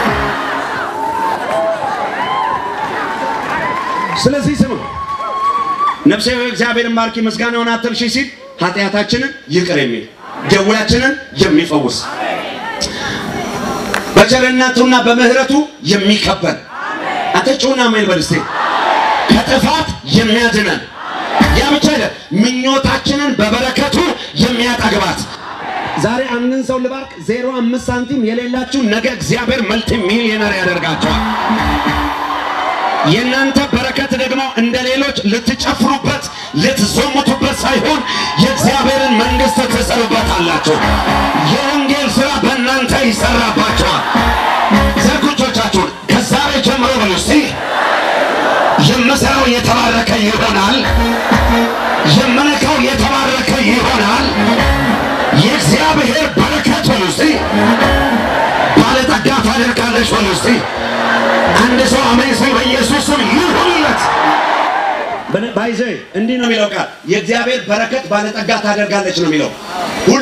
Speaker 3: ስለዚህ ስሙ፣ ነፍሴ ሆይ እግዚአብሔርን ባርኪ፣ ምስጋናውን አትርሺ ሲል ኃጢአታችንን ይቅር የሚል ደዌያችንን የሚፈውስ በቸርነቱና በምህረቱ የሚከበን አትጩና ሜል በልስቴ ከጥፋት የሚያድነን ያ ብቻ አይደለም፣ ምኞታችንን በበረከቱ የሚያጠግባት። ዛሬ አንድን ሰው ልባርክ፣ 0.5 ሳንቲም የሌላችሁ ነገ እግዚአብሔር መልቲ ሚሊዮነር ያደርጋቸዋል። የእናንተ በረከት ደግሞ እንደ ሌሎች ልትጨፍሩበት ልትዘሙቱበት ሳይሆን የእግዚአብሔርን መንግሥት ትሰሩበታላችሁ። የወንጌል ሥራ በእናንተ ይሰራባቸዋል። ዘርጉጆቻችሁን ከዛሬ ጀምሮ በሉ እስቲ የምሰራው የተባረከ ይሆናል፣ የምነካው የተባረከ ይሆናል። የእግዚአብሔር በረከት በሉ እስቲ ባለጠጋ ታደርጋለች በሉ እስቲ። አንድ ሰው አሜን ሲል በኢየሱስ ስም ይሁንለት። ባይዘ እንዲህ ነው የሚለው ቃል፣ የእግዚአብሔር በረከት ባለጠጋ ታደርጋለች ነው የሚለው። ሁሉ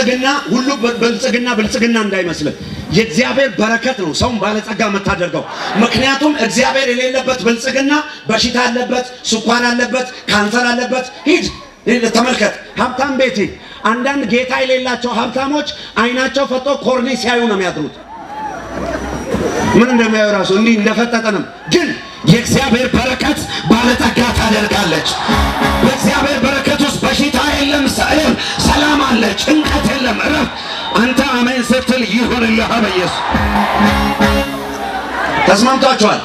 Speaker 3: ብልጽግና እንዳይመስልህ፣ የእግዚአብሔር በረከት ነው ሰውን ባለጠጋ የምታደርገው። ምክንያቱም እግዚአብሔር የሌለበት ብልጽግና በሽታ አለበት፣ ስኳር አለበት፣ ካንሰር አለበት። ሂድ ተመልከት፣ ሀብታም ቤት ሂድ። አንዳንድ ጌታ የሌላቸው ሀብታሞች አይናቸው ፈጦ ኮርኒ ሲያዩ ነው የሚያድሩት። ምን እንደሚያዩ ራሱ እንዲህ እንደፈጠጠንም። ግን የእግዚአብሔር በረከት ባለጠጋ ታደርጋለች። በእግዚአብሔር በረከት ውስጥ በሽታ የለም ሰላም አለ ጭንቀት የለም እረፍ አንተ አሜን ስትል ይሁንልህ በኢየሱስ ተስማምታችኋል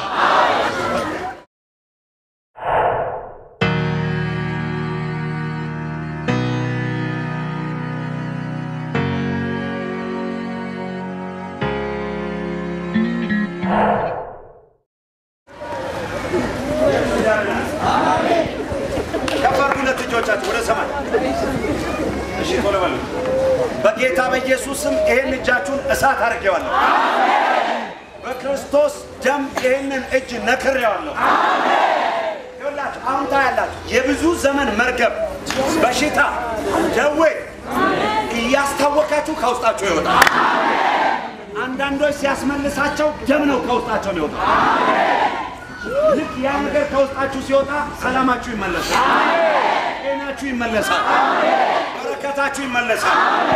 Speaker 1: በጌታ በኢየሱስም ይሄን እጃችሁን እሳት አርገዋለሁ በክርስቶስ ደም ይሄንን እጅ ነክሬዋለሁ ይኸውላችሁ አሁን ታያላችሁ የብዙ ዘመን መርገም በሽታ ደዌ እያስታወቃችሁ ከውስጣችሁ ይወጣል አንዳንዶች ሲያስመልሳቸው ደም ነው ከውስጣቸው የሚወጣው ልክ ያ ነገር ከውስጣችሁ ሲወጣ ሰላማችሁ ይመለሳል ጤናችሁ ይመለሳል በረከታችሁ ይመለሳል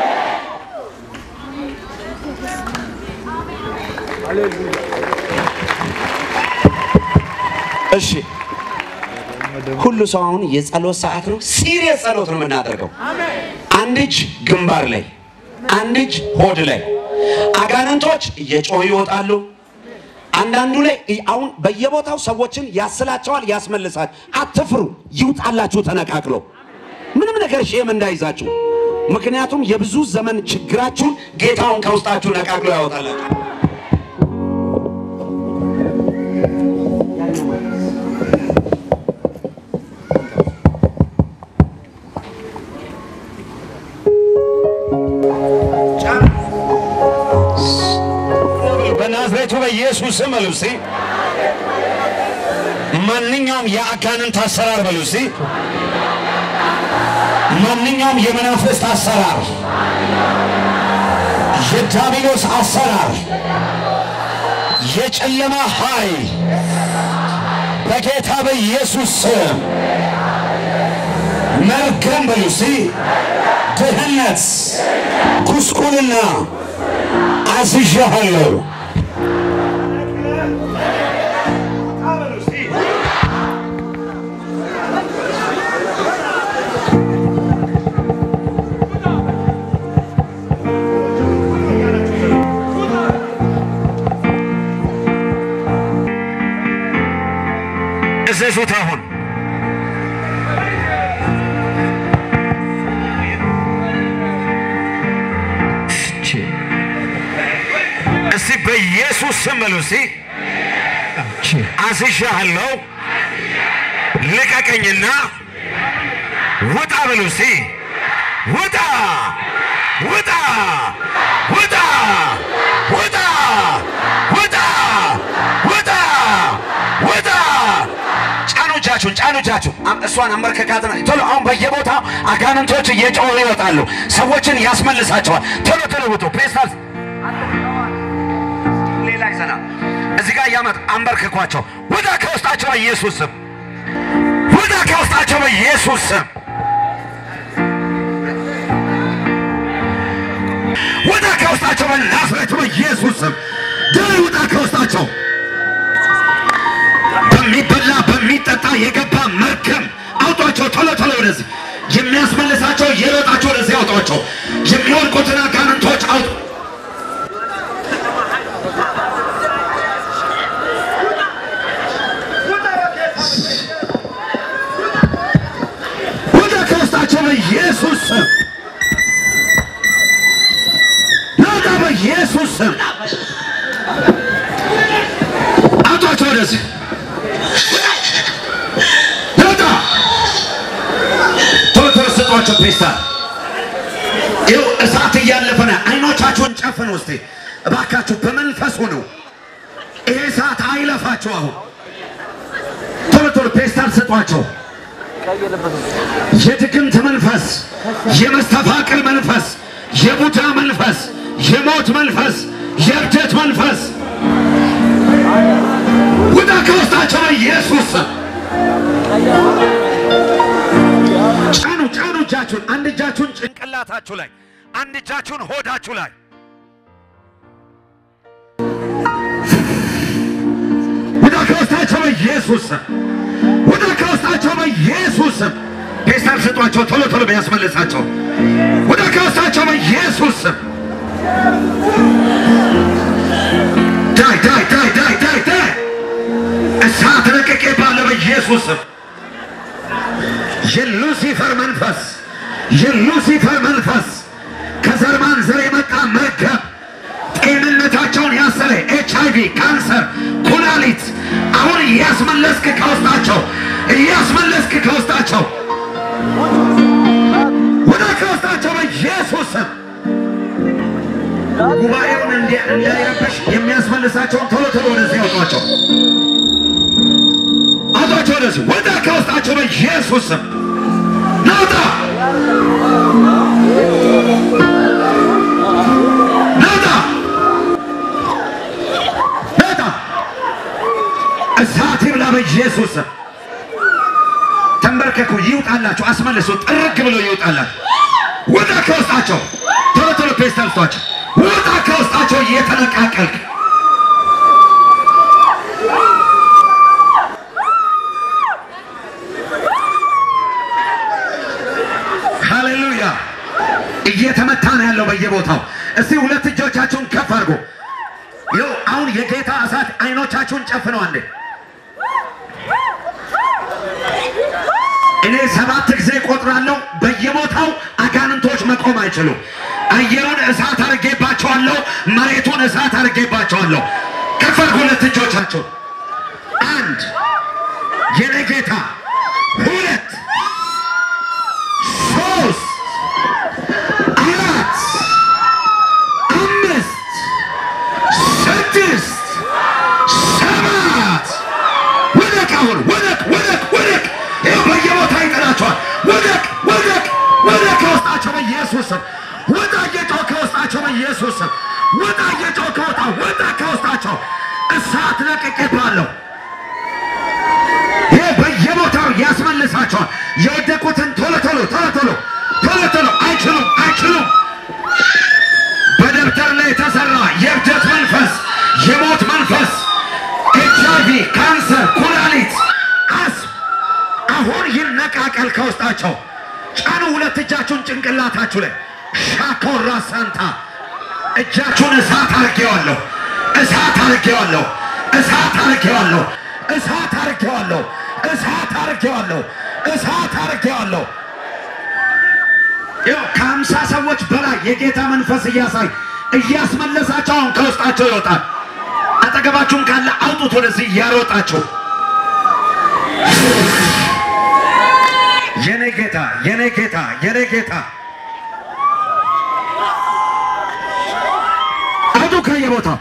Speaker 3: እሺ ሁሉ ሰው አሁን የጸሎት ሰዓት ነው ሲሪየስ ጸሎት ነው የምናደርገው አንድ እጅ ግንባር ላይ አንድ እጅ ሆድ ላይ አጋንንቶች እየጮሁ ይወጣሉ አንዳንዱ ላይ አሁን በየቦታው ሰዎችን ያስላቸዋል ያስመልሳል አትፍሩ ይውጣላችሁ ተነቃቅሎ ምንም ነገር ሼም እንዳይዛችሁ ምክንያቱም የብዙ ዘመን ችግራችሁን ጌታውን ከውስጣችሁ ነቃቅሎ ያወጣላችሁ በናዝሬቱ በኢየሱስ ስም በሉሲ ማንኛውም የአጋንንት አሰራር በሉሲ ማንኛውም የመናፍስት አሰራር የዲያብሎስ አሰራር የጨለማ ኃይል በጌታ በኢየሱስ ስም መርገም በሉሲ ድህነት ጉስቁልና አዝዣለሁ እዘዙት አሁን እስቲ በኢየሱስ ስም በሉ እስቲ አዝዣለሁ ልቀቀኝና ውጣ በሉ እስቲ ውጣ ውጣ ውጣ ውጣ ውጣ ውጣ ውጣ ጫኑ እጃችሁን እሷን አንበርከካትና ቶሎ አሁን በየቦታው አጋንንቶች እየጮሁ ይወጣሉ ሰዎችን ያስመልሳቸዋል ቶሎ ውጡ ፔስታል ሌላ ይዘና እዚህ ጋር ያመጣ አንበርከኳቸው ወዳ ከውስጣቸው በኢየሱስ ስም ወዳ ከውስጣቸው በኢየሱስ ስም ወዳ ከውስጣቸው በናዝሬቱ በኢየሱስ ስም ደይ ወዳ ከውስጣቸው በሚበላ በሚጠጣ የገባ መርገም አውጧቸው ቶሎ ወደዚህ የሚያስመልሳቸው የሮጣቸው ወደዚህ አውጧቸው የሚወድቁትን አጋንንቶች አውጡ ወደ ከውስጣቸው በኢየሱስ ስም ወደ በኢየሱስ ስም አውጧቸው ወደዚህ ፔስታ ይው እሳት እያለፈና አይኖቻችሁን ጨፍኑ እስቲ እባካችሁ በመንፈስ ሆነው ይሄ እሳት አይለፋችሁ አሁን ቶሎ ፔስታን ሰጧቸው የድግምት መንፈስ የመስተፋቅር መንፈስ የቡታ መንፈስ የሞት መንፈስ የእብደት መንፈስ ውጣ ከውስጣቸው በኢየሱስ ጫኑ እጃችሁን አንድ እጃችሁን ጭንቅላታችሁ ላይ አንድ እጃችሁን ሆዳችሁ ላይ ውጣ ከውስጣቸው በኢየሱስ ውጣ ከውስጣቸው በኢየሱስ ፔስታ ፌስታል ስጧቸው ቶሎ ቶሎ ቢያስመልሳቸው ወደ ከውስጣቸው በኢየሱስ ስም ዳይ ዳይ ዳይ ዳይ ዳይ ዳይ እሳት ለቀቄ ባለ በኢየሱስ ስም የሉሲፈር መንፈስ ከዘር ማንዘር የመጣ መርገም ጤንነታቸውን ያሰረ HIV ካንሰር ኩላሊት አሁን እያስመለስክ ከውስጣቸው ወደ ከውስጣቸው በኢየሱስ ስም ጉባኤውን እንዳይረብሽ የሚያስመልሳቸውን ቶሎ ቶሎ ወደዚህ አውጧቸው ወደዚህ ወደ ከውስጣቸው በኢየሱስ ስም ናውጣ እሳት ይብላ በኢየሱስ ስም ተንበርከኩ ይውጣላችሁ አስመልሱ ጥርግ ብሎ ይውጣላችሁ ወደ ከውስጣቸው ቶሎ ቶሎ ፔስታል ስጧቸው ወደ ከውስጣቸው እየተነቃቀልክ ሃሌሉያ እየተመታ ነው ያለው በየቦታው እስቲ ሁለት እጆቻችሁን ከፍ አድርጉ ይኸው አሁን የጌታ እሳት አይኖቻችሁን ጨፍነው አንዴ እኔ 7 ጊዜ ቆጥራለሁ በየቦታው አጋንንቶች መቆም አይችሉም አየሩን እሳት አርጌባቸዋለሁ መሬቱን እሳት አርጌባቸዋለሁ ከፍ አድርጉ ሁለት እጆቻችሁ አንድ የኔ ጌታ ሁለት ሶስት አራት አምስት ስድስት ሰባት ወደቅ አሁን ወደቅ በየቦታ ይጠላቸዋል ወደቅ ከውስጣቸው በኢየሱስ ስም ወጣ እየጮህ ከውስጣቸው በኢየሱስ ስም ወጣ እየጮህ ወጣ ከውስጣቸው እሳት ለቅቄባለሁ ይህ በየቦታው ያስመልሳቸዋል የወደቁትን ቶሎ አይችሉም በደብተር ላይ የተሰራ የእብደት መንፈስ የሞት መንፈስ HIV ካንሰር ኩላሊት አሁን ይነቃቀል ከውስጣቸው ጫኑ ሁለት እጃችሁን ጭንቅላታችሁ ላይ ሻኮራ ሳንታ እጃችሁን እሳት አርጌዋለሁ ይኸው ከ50 ሰዎች በላይ የጌታ መንፈስ እያስመለሳቸው አሁን ከውስጣቸው ይወጣል አጠገባችሁም ካለ አውጡት ወደዚህ እያሮጣችሁ የኔ ጌታ አውጡ ከየቦታው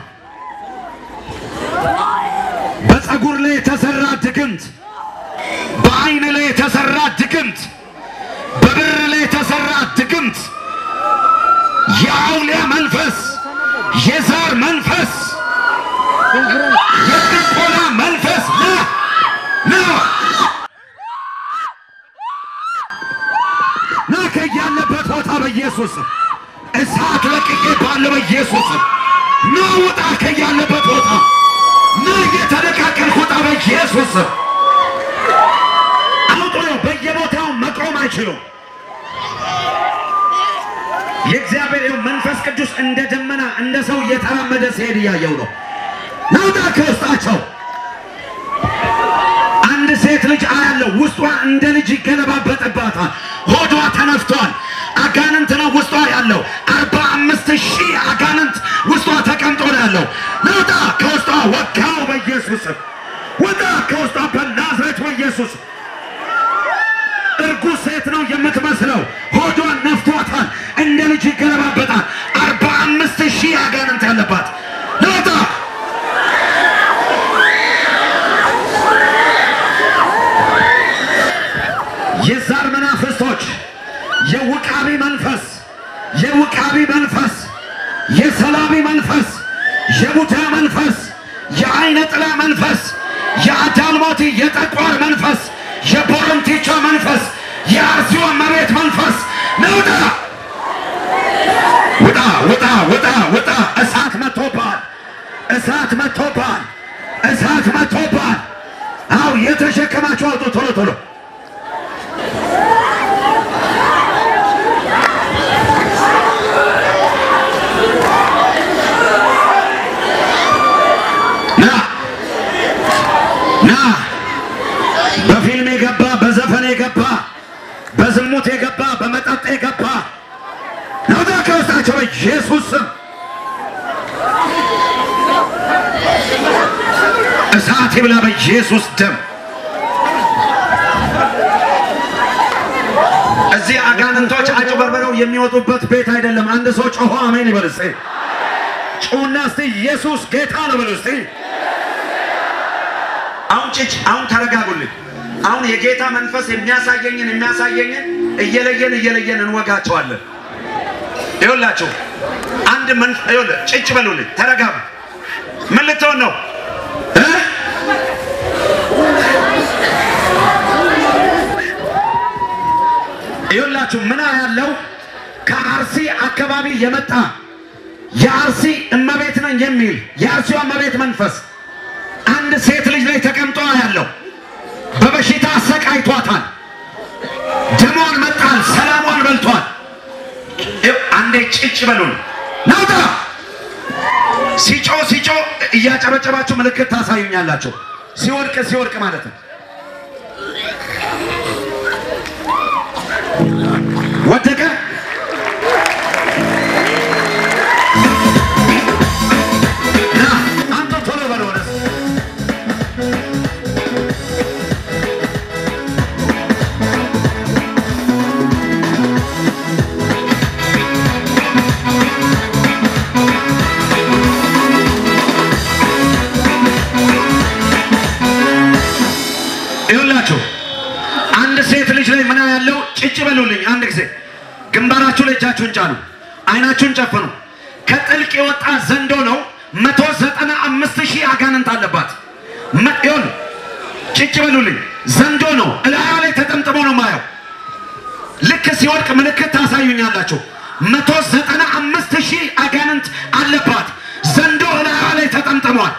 Speaker 3: በፀጉር ላይ የተሰራ ድግምት በአይን ላይ የተሰራ ድግምት በብር ላይ የተሰራ ድግምት የአውሊያ መንፈስ የዛር መንፈስ የጥንቆላ መንፈስ ና ከያለበት ቦታ በኢየሱስ እሳት ለቅቄ ባለ በኢየሱስ ና ውጣ ከያለበት ቦታ ና እየተነቃቀልክ ውጣ በኢየሱስ አውጡ በየቦታው መቆም አይችሉም የእግዚአብሔር መንፈስ ቅዱስ እንደ ደመና እንደ ሰው እየተራመደ ሲሄድ እያየው ነው ናውጣ ከውስጣቸው አንድ ሴት ልጅ አያለው ውስጧ እንደ ልጅ ይገለባበጥባታል ሆዷ ተነፍቷል አጋንንት ነው ውስጧ ያለው 45,000 አጋንንት ውስጧ ተቀምጦ ያለው ናውጣ ከውስጧ ወጣው በኢየሱስ ወጣ ከውስጧ በናዝሬት በኢየሱስ እርጉዝ ሴት ነው የምትመስለው ሆዷን ነፍቷታል እንደ ልጅ ይገለባበጣል 45,000 አጋንንት ያለባት ናውጣ የዛር መናፍስቶች የውቃቢ መንፈስ የሰላቢ መንፈስ የቡታ መንፈስ የአይነ ጥላ መንፈስ የአዳልሞቲ የጠቋር መንፈስ የቦረንቲቻ መንፈስ የአርሲዋ መሬት መንፈስ ነውጣ ውጣ እሳት መጥቶባል አው የተሸከማችሁ አውጡ ቶሎ እሳት ይብላ በኢየሱስ ደም። እዚህ አጋንንቶች አጭበርብረው የሚወጡበት ቤት አይደለም። አንድ ሰው ጮሆ አሜን ይበል እስቲ። ጩና እስቲ ኢየሱስ ጌታ ነው በሉ እስቲ። አሁን ተረጋጉልኝ። አሁን የጌታ መንፈስ የሚያሳየኝን እየለየን እንወጋቸዋለን። ይኸውላችሁ አንድ መንፈስ ይኸውልህ፣ ጭጭ በሉልኝ፣ ተረጋጉ። ምን ልትሆን ነው? ይኸውላችሁ ምን ያለው ከአርሲ አካባቢ የመጣ የአርሲ እመቤት ነኝ የሚል የአርሲዋ እመቤት መንፈስ አንድ ሴት ልጅ ላይ ተቀምጦ ያለው በበሽታ አሰቃይቷታል። ደሟን መጣል፣ ሰላሟን በልቷል። አንዴ ጭጭ በሉን ናውጣ። ሲጮ እያጨበጨባችሁ ምልክት ታሳዩኛላችሁ። ሲወድቅ ማለት ነው። ወደቀ። አንተ ቶሎ በል ወደ ይኸውላችሁ አንድ ሴት ልጅ ላይ ምን ያለው ጭጭ በሉልኝ። አንድ ጊዜ ግንባራችሁ ላይ እጃችሁን ጫኑ፣ አይናችሁን ጨፍኑ። ከጥልቅ የወጣ ዘንዶ ነው። 195,000 አጋንንት አለባት። ይሁን ጭጭ በሉልኝ። ዘንዶ ነው። እላዩ ላይ ተጠምጥሞ ነው ማየው። ልክ ሲወድቅ ምልክት ታሳዩኛላችሁ። 195,000 አጋንንት አለባት። ዘንዶ እላዩ ላይ ተጠምጥሟል።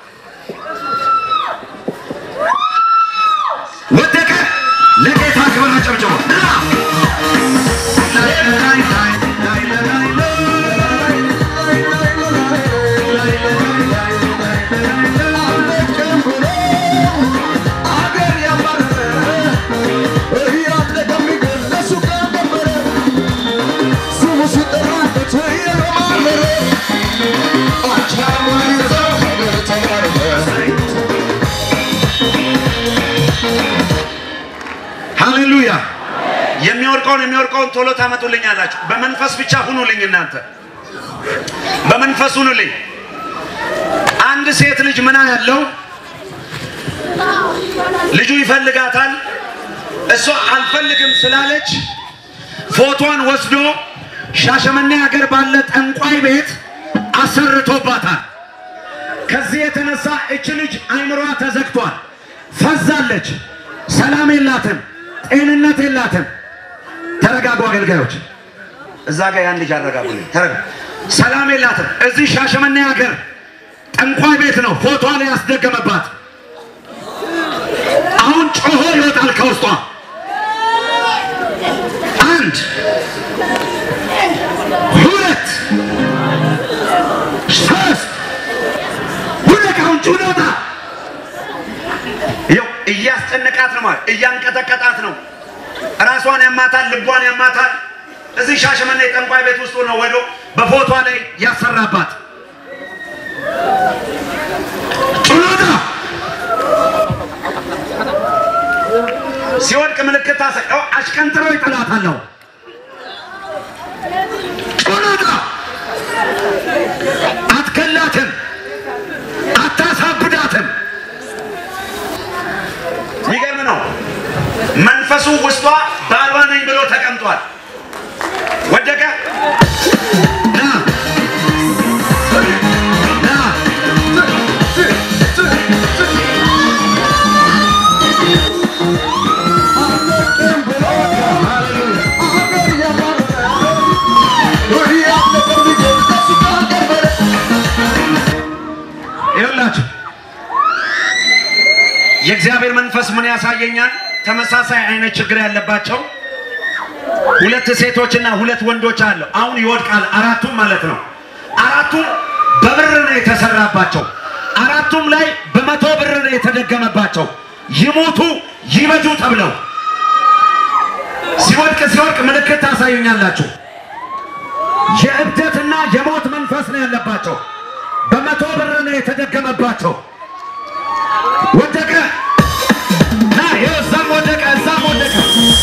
Speaker 3: ወደቀ። ለጌታ ክብር አጨብጭቡ። ሃሌሉያ። የሚወርቀውን ቶሎ ታመጡልኛላችሁ። በመንፈስ ብቻ ሁኑልኝ። እናንተ በመንፈስ ሁኑልኝ። አንድ ሴት ልጅ ምን ያለው ልጁ ይፈልጋታል። እሷ አልፈልግም ስላለች ፎቶን ወስዶ ሻሸመኔ ሀገር ባለ ጠንቋይ ቤት አሰርቶባታል። ከዚህ የተነሳ እች ልጅ አይምሮዋ ተዘግቷል፣ ፈዛለች፣ ሰላም የላትም፣ ጤንነት የላትም። ተረጋጉ አገልጋዮች፣ እዛ ጋር ያን ልጅ አረጋጉልኝ። ሰላም የላትም። እዚህ ሻሸመኔ ሀገር ጠንቋይ ቤት ነው ፎቶ ላይ ያስደገመባት። አሁን ጮሆ ይወጣል ከውስጧ። 1 2 3 ሁለካውን ጩኖታ ይው እያስጨነቃት ነው ማለት እያንቀጠቀጣት ነው። ራሷን ያማታል፣ ልቧን ያማታል። እዚህ ሻሸመኔ ጠንቋይ ቤት ውስጥ ነው ወዶ በፎቶ ላይ ያሰራባት። ጩኖታ ሲወድቅ ምልክት ታሰቀው አሽቀንጥሮ ይጥላታል። ጩኖታ አትከላትም፣ አታሳብዳትም። ይገርም ነው። መንፈሱ ውስጧ ባሏ ነኝ ብሎ ተቀምጧል። ወደቀ። የእግዚአብሔር መንፈስ ምን ያሳየኛል? ተመሳሳይ አይነት ችግር ያለባቸው 2 ሴቶችና 2 ወንዶች አሉ። አሁን ይወድቃል። 4ቱም ማለት ነው። 4ቱም በብር ነው የተሰራባቸው። 4ቱም ላይ በ100 ብር ነው የተደገመባቸው። ይሞቱ ይበጁ ተብለው ሲወድቅ ምልክት ታሳዩኛላችሁ። የእብደትና የሞት መንፈስ ነው ያለባቸው። በ100 ብር ነው የተደገመባቸው።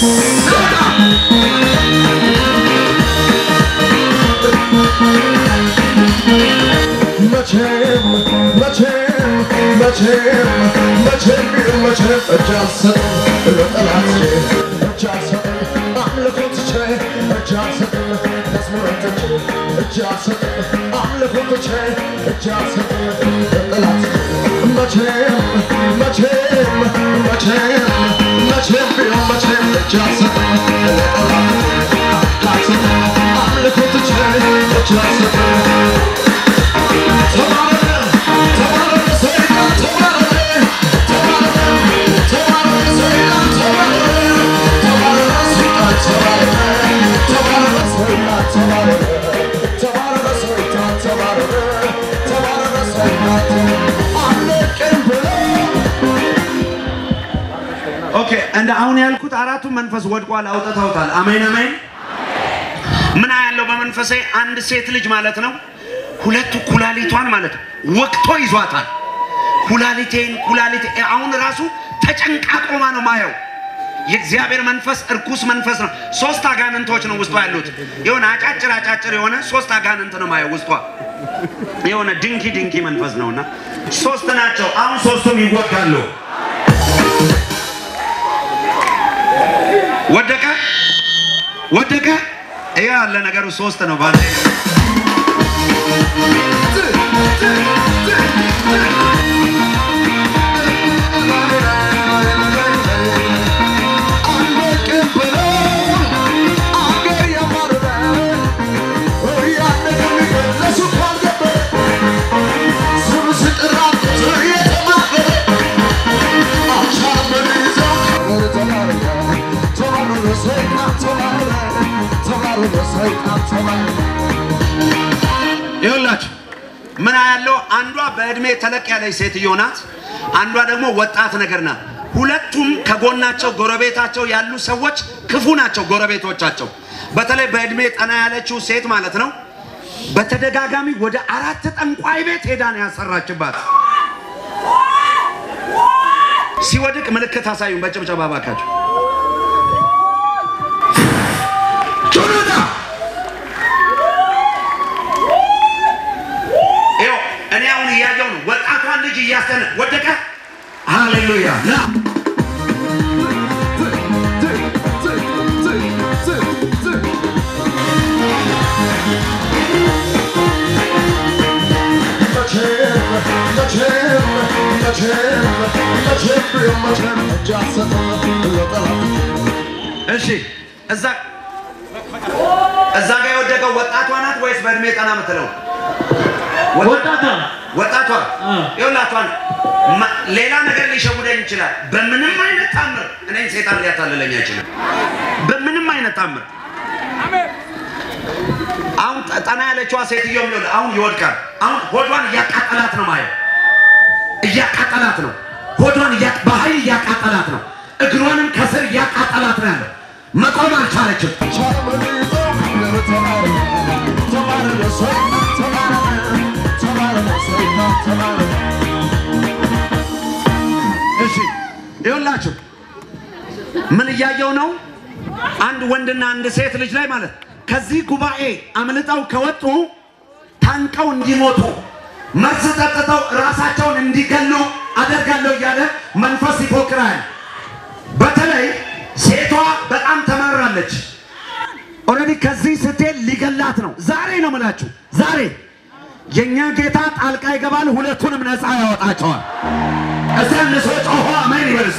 Speaker 2: እንደ አሁን ያልኩት አራቱ መንፈስ ወድቋል አውጣታውታል አሜን አሜን ምን ያለው በመንፈሴ አንድ ሴት ልጅ ማለት ነው ሁለቱ ኩላሊቷን ማለት ወቅቶ ይዟታል ኩላሊቴ አሁን ራሱ ተጨንቃ ቆማ ነው ማየው የእግዚአብሔር መንፈስ እርኩስ መንፈስ ነው ሶስት አጋንንቶች ነው ውስጧ ያሉት የሆነ አጫጭር የሆነ ሶስት አጋንንት ነው ማየው ውስጧ የሆነ ድንኪ መንፈስ ነውና ሶስት ናቸው አሁን ሶስቱም ይወጋሉ ወደቀ ያለ ነገሩ ሶስት ነው ባንዴ ይኸውላችሁ ምን ያለው አንዷ በእድሜ ተለቅ ያለች ሴትዮ ናት አንዷ ደግሞ ወጣት ነገር ናት ሁለቱም ከጎናቸው ጎረቤታቸው ያሉ ሰዎች ክፉ ናቸው ጎረቤቶቻቸው በተለይ በእድሜ ጠና ያለችው ሴት ማለት ነው በተደጋጋሚ ወደ 4 ጠንቋይ ቤት ሄዳ ነው ያሰራችባት ሲወድቅ ምልክት አሳዩን በጭብጨባ ባካችሁ እኔ አሁን ያየው ነው ወጣቷን ልጅ እያስተነ ወደቀ ሃሌሉያ ና እሺ እዛ ጋር የወደቀው ወጣቷ ናት ወይስ በእድሜ ጠና የምትለው ወጣቷ ይኸውላችኋል ሌላ ነገር ሊሸውደኝ ይችላል በምንም አይነት ታምር እኔን ሰይጣን ሊያታልለኝ አይችልም በምንም አይነት ታምር አሜን አሁን ጠና ያለችዋ ሴትዮ ነው አሁን ይወድቃል አሁን ሆዷን እያቃጠላት ነው ማለት እያቃጠላት ነው ሆዷን በኃይል እያቃጠላት ነው እግሯንም ከስር እያቃጠላት ነው ያለው መቆም አልቻለችም እሺ ይኸውላችሁ ምን እያየው ነው አንድ ወንድና አንድ ሴት ልጅ ላይ ማለት ከዚህ ጉባኤ አምልጠው ከወጡ ታንቀው እንዲሞቱ መርዝ ጠጥተው ራሳቸውን እንዲገሉ አደርጋለሁ እያለ መንፈስ ይፎክራል በተለይ ሴቷ በጣም ተማራለች ኦሬዲ ከዚህ ስትል ሊገላት ነው ዛሬ ነው ማለት ዛሬ የኛ ጌታ ጣልቃ ይገባል ሁለቱንም ነፃ ያወጣቸዋል እሰንሶ ጮሆ አሜን ይበልስ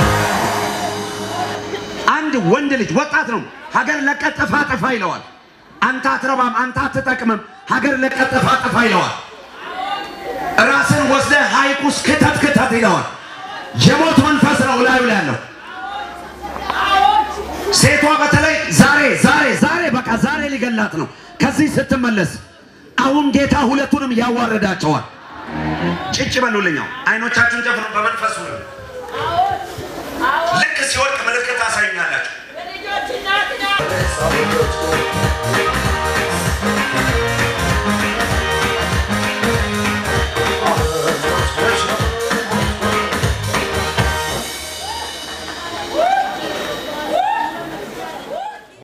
Speaker 2: አንድ ወንድ ልጅ ወጣት ነው ሀገር ለቀጠፋ ጠፋ ይለዋል አንተ አትረባም አንተ አትጠቅምም ሀገር ለቀጠፋ ጠፋ ይለዋል ራስን ወስደ ሃይቁስ ከተት ይለዋል የሞት መንፈስ ነው ላይ ያለው ሴቷ በተለይ ዛሬ በቃ ዛሬ ሊገላት ነው ከዚህ ስትመለስ አሁን ጌታ ሁለቱንም ያዋረዳቸዋል ጭጭ በሉልኛው አይኖቻችሁን ጨፍኑ በመንፈስ ሁሉ ልክ ሲወድቅ ምልክት አሳዩኛላችሁ